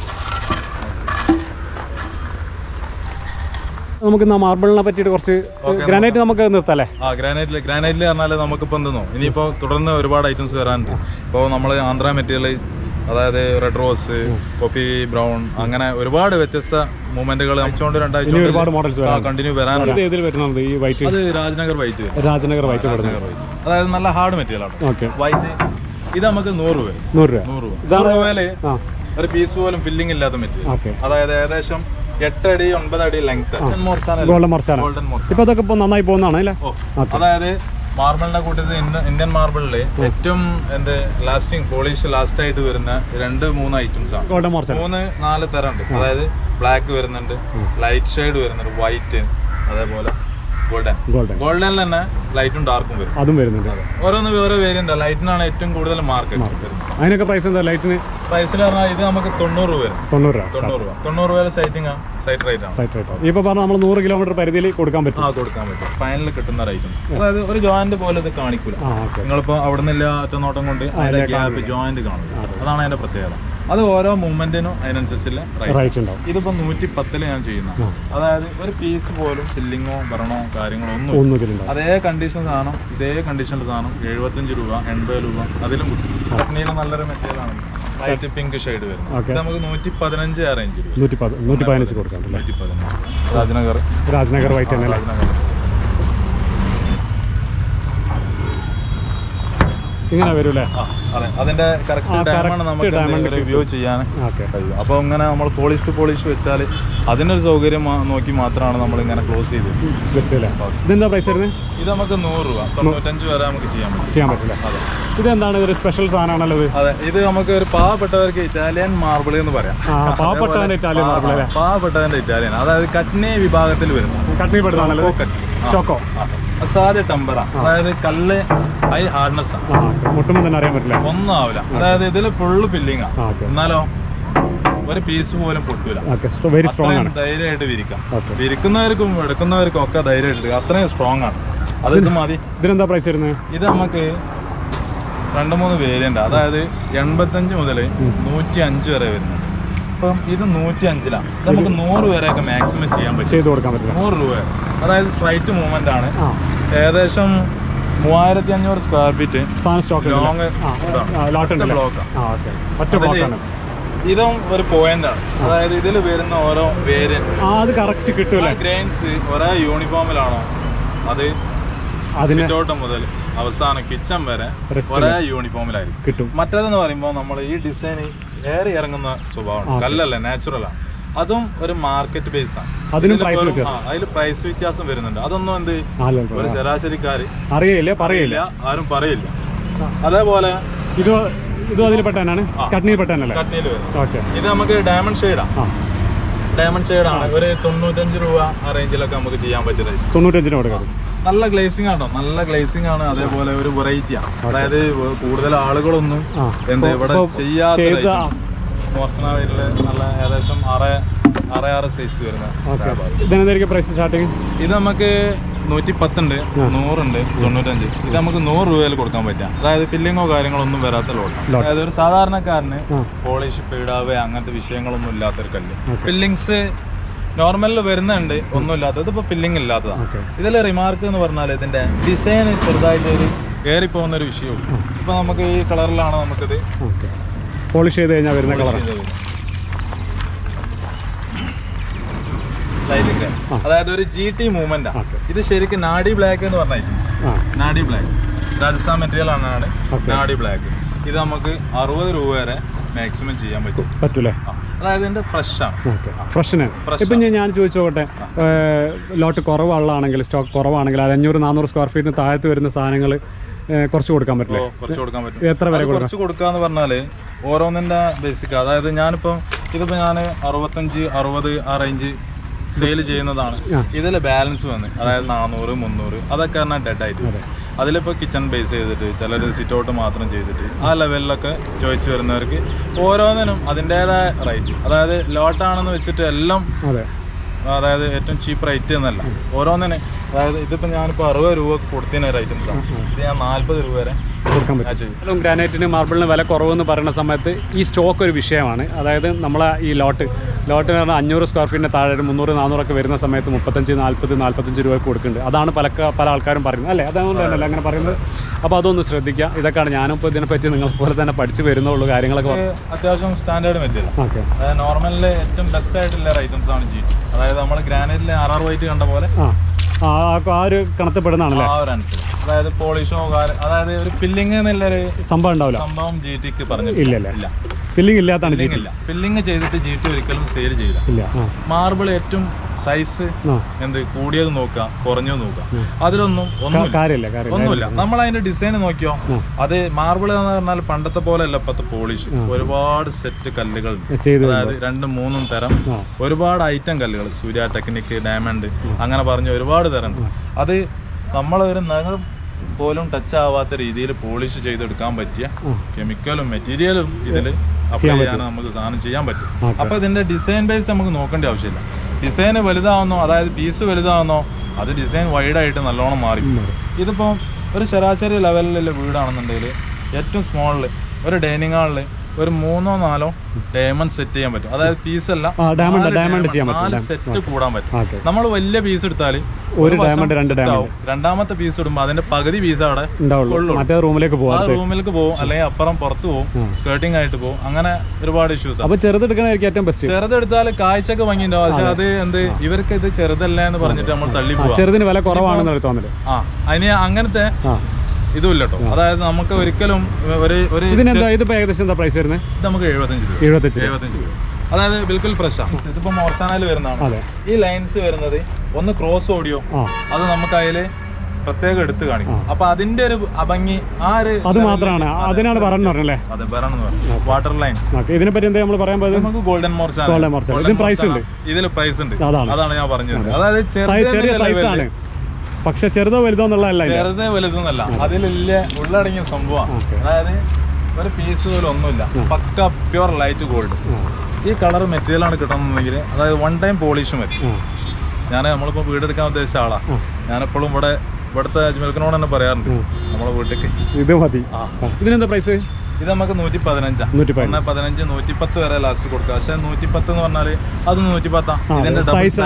നമുക്ക് മാർബിളിനെ പറ്റിയിട്ട് കുറച്ച് ഗ്രാനൈറ്റ് നമുക്ക് നിർത്താല്ലേ? ആ ഗ്രാനൈറ്റിൽ ഗ്രാനൈറ്റിൽ പറഞ്ഞാൽ നമുക്കിപ്പോൾ എന്തെന്നോ ഇനിയിപ്പോൾ തുടർന്ന് ഒരുപാട് ഐറ്റംസ് വരാനുണ്ട്. ഇപ്പോൾ നമ്മൾ ആന്ധ്ര മെറ്റീരിയൽ, അതായത് റെഡ് റോസ്, കോഫി ബ്രൗൺ, അങ്ങനെ ഒരുപാട് വ്യത്യസ്ത മൂവ്മെന്റുകൾ അയച്ചുകൊണ്ട് രണ്ടാഴ്ച ഒരുപാട് മോഡൽസ് കണ്ടിന്യൂ വരാനുണ്ട്. ഈ വൈറ്റ് അത് രാജ്നഗർ വൈറ്റ് രാജ്നഗർ വൈറ്റ് അതായത് നല്ല ഹാർഡ് മെറ്റീരിയൽ ആണ് വൈറ്റ്. ഇത് നമുക്ക് നൂറ് രൂപ നൂറ് രൂപ നൂറ് രൂപ നൂറ് രൂപയില് ഒരു പീസ് പോലും ഫില്ലിംഗ് ഇല്ലാത്ത മെറ്റീരിയൽ. അതായത് ഏകദേശം എട്ടടി ഒൻപത് അടി ലെങ്ത്. ഗോൾഡൻ മോർച്ചാണ്. ഇപ്പൊ ഇതൊക്കെ ഇപ്പൊ നന്നായി പോകുന്നതാണ് അല്ലേ? അതായത് മാർബിളിന്റെ കൂട്ടത്തിൽ ഇന്ത്യൻ മാർബിളില് ഏറ്റവും എന്ത് ലാസ്റ്റിംഗ് പോളിഷ് ലാസ്റ്റ് ആയിട്ട് വരുന്ന രണ്ട് മൂന്ന് ഐറ്റംസ് ആണ്. ഗോൾഡൻ മോർച്ച മൂന്ന് നാല് തരം ഉണ്ട്. അതായത് ബ്ലാക്ക് വരുന്നുണ്ട്, ലൈറ്റ് ഷെയ്ഡ് വരുന്നുണ്ട്, വൈറ്റ്, അതേപോലെ ഗോൾഡൻ ഗോൾഡൻ ഗോൾഡനിൽ തന്നെ ലൈറ്റും ഡാർക്കും വരും. അതും വരുന്നുണ്ട്. ഓരോന്ന് ഓരോ വേരിയന്റ്. ലൈറ്റിനാണ് ഏറ്റവും കൂടുതൽ മാർക്കറ്റ് വരുന്നത്. അതിനൊക്കെ പ്രൈസ് എന്താ ലൈറ്റിന്? പ്രൈസിൽ പറഞ്ഞാൽ ഇത് നമുക്ക് തൊണ്ണൂറ് രൂപ വരും. തൊണ്ണൂറ് രൂപ തൊണ്ണൂറ് രൂപ തൊണ്ണൂറ് രൂപ സൈറ്റിംഗ് ആണ്, സൈറ്റ് റേറ്റ് ആണ്. സൈറ്റ് റേറ്റ് ഇപ്പൊ പറഞ്ഞാൽ നമ്മൾ നൂറ് കിലോമീറ്റർ പരിധിയിൽ കൊടുക്കാൻ പറ്റും. ആ കൊടുക്കാൻ പറ്റും. ഫൈനലിൽ കിട്ടുന്ന ഐറ്റംസ്. അതായത് ഒരു ജോയിന്റ് പോലെ ഇത് കാണിക്കൂല. നിങ്ങളിപ്പോ അവിടെ നിന്നില്ല ഒറ്റ നോട്ടം കൊണ്ട് അതിന്റെ ഗ്യാപ്പ് ജോയിന്റ് കാണും. അതാണ് അതിന്റെ പ്രത്യേകത. അത് ഓരോ മൂവ്മെന്റിനും അതിനനുസരിച്ചുള്ള റേറ്റ് ഉണ്ടാവും. ഇതിപ്പോ നൂറ്റി പത്തില് ഞാൻ ചെയ്യുന്ന, അതായത് ഒരു പീസ് പോലും ഫില്ലിങ്ങോ ഭരണോ കാര്യങ്ങളോ ഒന്നും അതേ കണ്ടീഷൻ സാധനം, ഇതേ കണ്ടീഷനിലെ സാധനം എഴുപത്തഞ്ച് രൂപ എൺപത് രൂപ അതിലും കിട്ടും. കട്നിയിലും നല്ലൊരു മെറ്റീരിയൽ ആണ്. ലൈറ്റ് പിങ്ക് ഷെയ്ഡ് വരുന്നത്. നമുക്ക് നൂറ്റി പതിനഞ്ച് ആ റേഞ്ചിൽ നൂറ്റി പതിനഞ്ച് കൊടുക്കാം. നൂറ്റി പതിനഞ്ച് രാജ്നഗർ രാജ്നഗർ വൈറ്റ് തന്നെ. രാജ്നഗർ ഇങ്ങനെ വരൂല്ലേ? അതെ, അതിന്റെ കറക്റ്റ് ഡയമണ്ട് നമുക്ക് റിവ്യൂ ചെയ്യാൻ കഴിയും. അപ്പൊ ഇങ്ങനെ നമ്മൾ പോളിഷ് ടു പോളിഷ് വെച്ചാൽ അതിനൊരു സൗകര്യം നോക്കി മാത്രമാണ് നമ്മൾ ഇങ്ങനെ ക്ലോസ് ചെയ്ത് വെച്ചല്ലേ. ഇതെന്താ പ്രൈസ് വരുന്നത്? ഇത് നമുക്ക് നൂറ് രൂപ തൊണ്ണൂറ്റഞ്ച് വരെ നമുക്ക് ചെയ്യാൻ പറ്റും. ചെയ്യാൻ പറ്റില്ല. അതെ, ഇതെന്താണ് ഒരു സ്പെഷ്യൽ സാധനമാണല്ലോ ഇത്? അതെ, ഇത് നമുക്ക് ഒരു പാവപ്പെട്ടവർക്ക് ഇറ്റാലിയൻ മാർബിൾ എന്ന് പറയാം. പാവപ്പെട്ടവന്റെ ഇറ്റാലിയൻ മാർബിൾ. പാവപ്പെട്ടവന്റെ ഇറ്റാലിയൻ, അതായത് കട്നി വിഭാഗത്തിൽ വരുന്നത്. കട്നി പെടുത്താണല്ലോ. ചോക്കോ അസാധ്യ ടെമ്പറ, അതായത് കല്ല് ഹൈ ഹാർഡ്നെസ് ആണ്. മുട്ടുമ്പോൾ തന്നെ അറിയാൻ പറ്റില്ല, ഒന്നും ആവില്ല. അതായത് ഇതിൽ ഫുള്ള് ഫില്ലിംഗ് ആണ്. എന്നാലോ ഒരു പീസ് പോലും പൊട്ടൂല. ധൈര്യമായിട്ട് വിരിക്കാം. വിരിക്കുന്നവർക്കും എടുക്കുന്നവർക്കും ഒക്കെ ധൈര്യമായിട്ട് അത്രയും സ്ട്രോങ് ആണ്. അത് ഇത് മതി. ഇതിനെന്താ പ്രൈസ് വരുന്നത്? ഇത് നമുക്ക് രണ്ട് മൂന്ന് വേരിയന്റ്, അതായത് എൺപത്തഞ്ച് മുതൽ നൂറ്റി അഞ്ച് വരെ വരുന്നുണ്ട്. അപ്പം ഇത് നൂറ്റി അഞ്ചിലാണ്. നമുക്ക് നൂറ് വരെയൊക്കെ മാക്സിമം ചെയ്യാൻ പറ്റും. നൂറ് രൂപ, അതായത് സ്ട്രൈറ്റ് മൂവ്മെന്റ് ആണ്. ഏകദേശം മൂവായിരത്തി അഞ്ഞൂറ് സ്ക്വയർ ഫീറ്റ് ലോങ് ബ്ലോക്കാണ്. ഇതും ഒരു പോയിന്റ് ആണ്. അതായത് ഇതിൽ വരുന്ന ഓരോ വേരിയന്റ് കറക്റ്റ് കിട്ടൂല. ഗ്രെയിൻസ് ഒരേ യൂണിഫോമിലാണോ അത് സിറ്റൗട്ട് മുതൽ അവസാനം കിച്ചൺ വരെ ഒരേ യൂണിഫോമിലായിരിക്കും കിട്ടും. മറ്റേതെന്ന് പറയുമ്പോൾ നമ്മൾ ഈ ഡിസൈൻ ഏറി ഇറങ്ങുന്ന സ്വഭാവമാണ്. കല്ലല്ലേ, നാച്ചുറൽ ആണ്. അതും ഒരു മാർക്കറ്റ് ബേസ് ആണ്. അതിൽ പ്രൈസ് വ്യത്യാസം വരുന്നുണ്ട്. അതൊന്നും എന്ത് ഒരു ശരാശരിക്കാര് അറിയില്ല, പറയില്ല, ആരും പറയില്ല. അതേപോലെ ഇത് ഇതും അതിൽ പെട്ടാനാണ്. കട്നിയിൽ പെട്ടാനല്ലേ? കട്നിയിൽ വരും. ഇത് നമുക്ക് ഡയമണ്ട് ഷെയ്ഡാണ്. ഡയമണ്ട് ഷെയ്ഡാണ്. ഒരു തൊണ്ണൂറ്റഞ്ച് രൂപ ആ റേഞ്ചിലൊക്കെ നമുക്ക് ചെയ്യാൻ പറ്റുന്നത്. തൊണ്ണൂറ്റഞ്ചിന് കൊടുക്കാം. നല്ല ഗ്ലേസിംഗ് ആണോ? നല്ല ഗ്ലേസിംഗ് ആണ്. അതേപോലെ ഒരു വെറൈറ്റി ആണ്. അതായത് കൂടുതൽ ആളുകളൊന്നും എന്താ ഇവിടെ ചെയ്യാത്ത നല്ല ഏകദേശം ആറ് ആറ് ആറ് സൈസ് വരുന്ന പ്രൈസ് സ്റ്റാർട്ടിങ്. ഇത് നമുക്ക് നൂറ്റി പത്തുണ്ട്, നൂറുണ്ട്, തൊണ്ണൂറ്റഞ്ച്. ഇത് നമുക്ക് നൂറ് രൂപയിൽ കൊടുക്കാൻ പറ്റാം. അതായത് ഫില്ലിങ്ങോ കാര്യങ്ങളോ ഒന്നും വരാത്ത ലോട്ട്. അതായത് ഒരു സാധാരണക്കാരന് പോളിഷ് പീഡാവ് അങ്ങനത്തെ വിഷയങ്ങളൊന്നും ഇല്ലാത്തൊരു കല്ല്. ഫില്ലിങ്സ് നോർമലിൽ വരുന്നുണ്ട്, ഒന്നുമില്ലാത്തത്. ഇതിപ്പോ ഫില്ലിംഗ് ഇല്ലാത്തതാണ്. ഇതിലെ റിമാർക്ക് എന്ന് പറഞ്ഞാൽ ഇതിന്റെ ഡിസൈൻ ചെറുതായിട്ട് ഒരു കയറിപ്പോകുന്ന ഒരു വിഷയവും. ഇപ്പൊ നമുക്ക് ഈ കളറിലാണ് നമുക്കിത് പോളിഷ് ചെയ്ത് കഴിഞ്ഞാൽ വരുന്ന കളർ. അതായത് ഒരു ജി ടി മൂവ്മെന്റ് ആണ്. ഇത് ശരിക്കും നാഡി ബ്ലാക്ക് എന്ന് പറഞ്ഞ ഐറ്റംസ്. നാഡി ബ്ലാക്ക് രാജസ്ഥാൻ മെറ്റീരിയൽ ആണ്. നാഡി ബ്ലാക്ക് ഇത് നമുക്ക് അറുപത് രൂപ വരെ മാക്സിമം ചെയ്യാൻ പറ്റും. പറ്റൂലേ? അതായത് ഇതിന്റെ ഫ്രഷ് ആണ്. ഫ്രഷിന് ഇപ്പൊ ഞാൻ ചോദിച്ചോട്ടെ, ലോട്ട് കുറവുള്ളതാണെങ്കിൽ, സ്റ്റോക്ക് കുറവാണെങ്കിൽ, അത് അഞ്ഞൂറ് നാനൂറ് സ്ക്വയർ ഫീറ്റിന് താഴത്ത് വരുന്ന സാധനങ്ങൾ കുറച്ച് കൊടുക്കാൻ പറ്റില്ല? കുറച്ച് കൊടുക്കാൻ പറ്റും. എത്ര വരെ കുറച്ച് കൊടുക്കാന്ന് പറഞ്ഞാല് ഓരോന്നിന്റെ ബേസിക്. അതായത് ഞാനിപ്പം ഇതിപ്പോ ഞാൻ അറുപത്തഞ്ച് അറുപത് ആ റേഞ്ച് സെയിൽ ചെയ്യുന്നതാണ്. ഇതിൽ ബാലൻസ് വന്ന് അതായത് നാനൂറ് മുന്നൂറ് അതൊക്കെ പറഞ്ഞാൽ ഡെഡ് ആയിട്ട്. അതിലിപ്പോൾ കിച്ചൺ ബേസ് ചെയ്തിട്ട് ചിലർ സിറ്റ് ഔട്ട് മാത്രം ചെയ്തിട്ട് ആ ലെവലിലൊക്കെ ചോദിച്ചു വരുന്നവർക്ക് ഓരോന്നിനും അതിൻ്റെതായ റേറ്റ്. അതായത് ലോട്ടാണെന്ന് വെച്ചിട്ട് എല്ലാം അതായത് ഏറ്റവും ചീപ്പ് റേറ്റ് എന്നല്ല, ഓരോന്നിന്. അതായത് ഇതിപ്പോൾ ഞാനിപ്പോൾ അറുപത് രൂപ കൊടുത്തതിന് ഒരു ഐറ്റംസാണ്. ഇത് ഞാൻ നാൽപ്പത് രൂപ വരെ കൊടുക്കാൻ പറ്റും. ഗ്രാനൈറ്റിന് മാർബിളിന് വില കുറവെന്ന് പറയുന്ന സമയത്ത് ഈ സ്റ്റോക്ക് ഒരു വിഷയമാണ്. അതായത് നമ്മളെ ഈ ലോട്ട് ലോട്ടിന് പറഞ്ഞാൽ അഞ്ഞൂറ് സ്ക്വയർ ഫീറ്റിന് താഴെ മുന്നൂറ് നാനൂറൊക്കെ വരുന്ന സമയത്ത് മുപ്പത്തഞ്ച് നാൽപ്പത് നാൽപ്പത്തഞ്ച് രൂപ കൊടുക്കുന്നുണ്ട്. അതാണ് പല പല ആൾക്കാരും പറയുന്നത് അല്ലേ? അതുകൊണ്ട് തന്നെയല്ലേ അങ്ങനെ പറയുന്നത്? അപ്പോൾ അതൊന്ന് ശ്രദ്ധിക്കുക. ഇതൊക്കെയാണ് ഞാനിപ്പോൾ ഇതിനെപ്പറ്റി നിങ്ങളെ പോലെ തന്നെ പഠിച്ചു വരുന്നുള്ളൂ കാര്യങ്ങളൊക്കെ. അത്യാവശ്യം സ്റ്റാൻഡേർഡ് മെറ്റീരിയൽ. ഓക്കെ. അതായത് നോർമലിൽ ഏറ്റവും ബെസ്റ്റ് ആയിട്ടുള്ള ഐറ്റംസ് ആണ് ജി. അതായത് നമ്മൾ ഗ്രാനൈറ്റിലെ ആർ ആർ വൈറ്റ് കണ്ട പോലെ ആ ഒരു കണത്തിൽപ്പെടുന്നതാണല്ലേ? അതായത് പോളിഷോ അതായത് ഒരു ഫില്ലിംഗ് എന്നുള്ളൊരു സംഭവം ഉണ്ടാവില്ല. സംഭവം ജി ടിക്ക് പറഞ്ഞു ഇല്ല. ഫില്ലിംഗ് ഇല്ലാത്താണ്. ഫില്ലിംഗ് ചെയ്തിട്ട് ജി ടി ഒരിക്കലും സെയിൽ ചെയ്യില്ല. മാർബിൾ ഏറ്റവും സൈസ് എന്ത് കൂടിയത് നോക്കുക കുറഞ്ഞത് നോക്കുക, അതിലൊന്നും ഒന്നുമില്ല ഒന്നുമില്ല. നമ്മൾ അതിന്റെ ഡിസൈൻ നോക്കിയോ, അത് മാർബിൾ എന്ന് പറഞ്ഞാൽ പണ്ടത്തെ പോലെ അല്ല ഇപ്പത്തെ പോളിഷ്. ഒരുപാട് സെറ്റ് കല്ലുകൾ, അതായത് രണ്ടും മൂന്നും തരം ഒരുപാട് ഐറ്റം കല്ലുകൾ, സൂര്യ ടെക്നിക്, ഡയമണ്ട്, അങ്ങനെ പറഞ്ഞ ഒരുപാട് തരം. അത് നമ്മളൊരു നഖം പോലും ടച്ച് ആവാത്ത രീതിയിൽ പോളിഷ് ചെയ്തെടുക്കാൻ പറ്റിയ കെമിക്കലും മെറ്റീരിയലും ഇതിൽ അപ്ലൈ ചെയ്യാൻ നമുക്ക് സാധനം ചെയ്യാൻ പറ്റും. അപ്പൊ ഇതിന്റെ ഡിസൈൻ ബേസ് നമുക്ക് നോക്കേണ്ട ആവശ്യമില്ല. ഡിസൈൻ വലുതാവുന്നോ, അതായത് പീസ് വലുതാവുന്നോ, അത് ഡിസൈൻ വൈഡായിട്ട് നല്ലോണം മാറി. ഇതിപ്പോ ഒരു ശരാശരി ലെവലിലുള്ള വീടാണെന്നുണ്ടെങ്കിൽ ഏറ്റവും സ്മോളില് ഒരു ഡൈനിങ് ഹാളില് ഒരു മൂന്നോ നാലോ ഡയമണ്ട് സെറ്റ് ചെയ്യാൻ പറ്റും. അതായത് പീസ് അല്ല, നാല് സെറ്റ് കൂടാൻ പറ്റും. നമ്മൾ വലിയ പീസ് എടുത്താൽ ഒരു ഡയമണ്ട് രണ്ട് ഡയമണ്ട്, രണ്ടാമത്തെ പീസ് ഇടുമ്പോൾ അതിന്റെ പകുതി പീസ് അവിടെ റൂമിലേക്ക് പോകും, റൂമിലേക്ക് പോകും, അല്ലെങ്കിൽ അപ്പുറം പുറത്ത് പോകും, സ്കേർട്ടിംഗ് ആയിട്ട് പോകും. അങ്ങനെ ഒരുപാട് ഇഷ്യൂസ്. അപ്പൊ ചെറുതെടുക്കണ ചെറുതെടുത്താൽ കാഴ്ചക്ക് ഭംഗിയുണ്ടാവും, പക്ഷെ അത് എന്ത് ഇവർക്ക് ഇത് ചെറുതല്ല എന്ന് പറഞ്ഞിട്ട് നമ്മൾ തള്ളി പോകും. ചെറുതിന് വില കുറവാണെന്ന് തോന്നുന്നത്. ആ അതിന് അങ്ങനത്തെ ഇതുമില്ല കേട്ടോ. അതായത് നമുക്ക് ഒരിക്കലും ഒരു ഏകദേശം എന്താ പ്രൈസ് വരുന്നത്? ഇത് നമുക്ക് എഴുപത്തഞ്ച് രൂപ എഴുപത്തഞ്ച് എഴുപത്തഞ്ച് രൂപ അതായത് ബിൽക്കുൽ ഫ്രഷാണ്. ഇതിപ്പോ മോർസാനയിൽ വരുന്നതാണ്. ഈ ലൈൻസ് വരുന്നത് ഒന്ന് ക്രോസ് ഓഡിയോ, അത് നമുക്ക് അതില് പ്രത്യേകം എടുത്ത് കാണിക്കും. അപ്പൊ അതിന്റെ ഒരു അഭംഗി ആ ഒരു അത് മാത്രമാണ്, അതിനാണ് പറഞ്ഞല്ലേ. അതെ, പറഞ്ഞു വാട്ടർ ലൈൻ. ഇതിനെ പറ്റി എന്താ നമ്മൾ പറയാൻ പോകുന്നത്? നമുക്ക് ഗോൾഡൻ മോർസാന, ഇതിന് പ്രൈസ് ഉണ്ട്, ഇതിൽ പ്രൈസ് ഉണ്ട്. അതാണ് ഞാൻ പറഞ്ഞത്. അതായത് ചെറിയ സൈസാണ്, പക്ഷെ ചെറുതോ വലുതോ എന്നുള്ളതല്ല, ചെറുതോ വലുതെന്നല്ല, അതിലില്ല ഉള്ളടങ്ങിയ സംഭവമാണ്. അതായത് ഒരു പീസ് പോലും ഒന്നുമില്ല, പക്ക പ്യുവർ ലൈറ്റ് ഗോൾഡ്. ഈ കളർ മെറ്റീരിയൽ ആണ് കിട്ടണമെന്നുണ്ടെങ്കിൽ അതായത് വൺ ടൈം പോളിഷ് മതി. ഞാൻ നമ്മളിപ്പോ വീടെടുക്കാൻ ഉദ്ദേശിച്ച ആളാ. ഞാനെപ്പോഴും ഇവിടെ ഇവിടുത്തെ അജ്മൽക്കിനോട് തന്നെ പറയാറുണ്ട്, നമ്മളെ വീട്ടിലേക്ക് ഇത് മതി. ഇതിനെന്താ പ്രൈസ്? ഇത് നമുക്ക് നൂറ്റി പതിനഞ്ചാണ്, ഒന്ന് പതിനഞ്ച് നൂറ്റി പത്ത് വരെ ലാസ്റ്റ് കൊടുക്കുക. പക്ഷെ നൂറ്റി പത്ത് എന്ന് പറഞ്ഞാല് അത് നൂറ്റി പത്താ. ഇതിന്റെ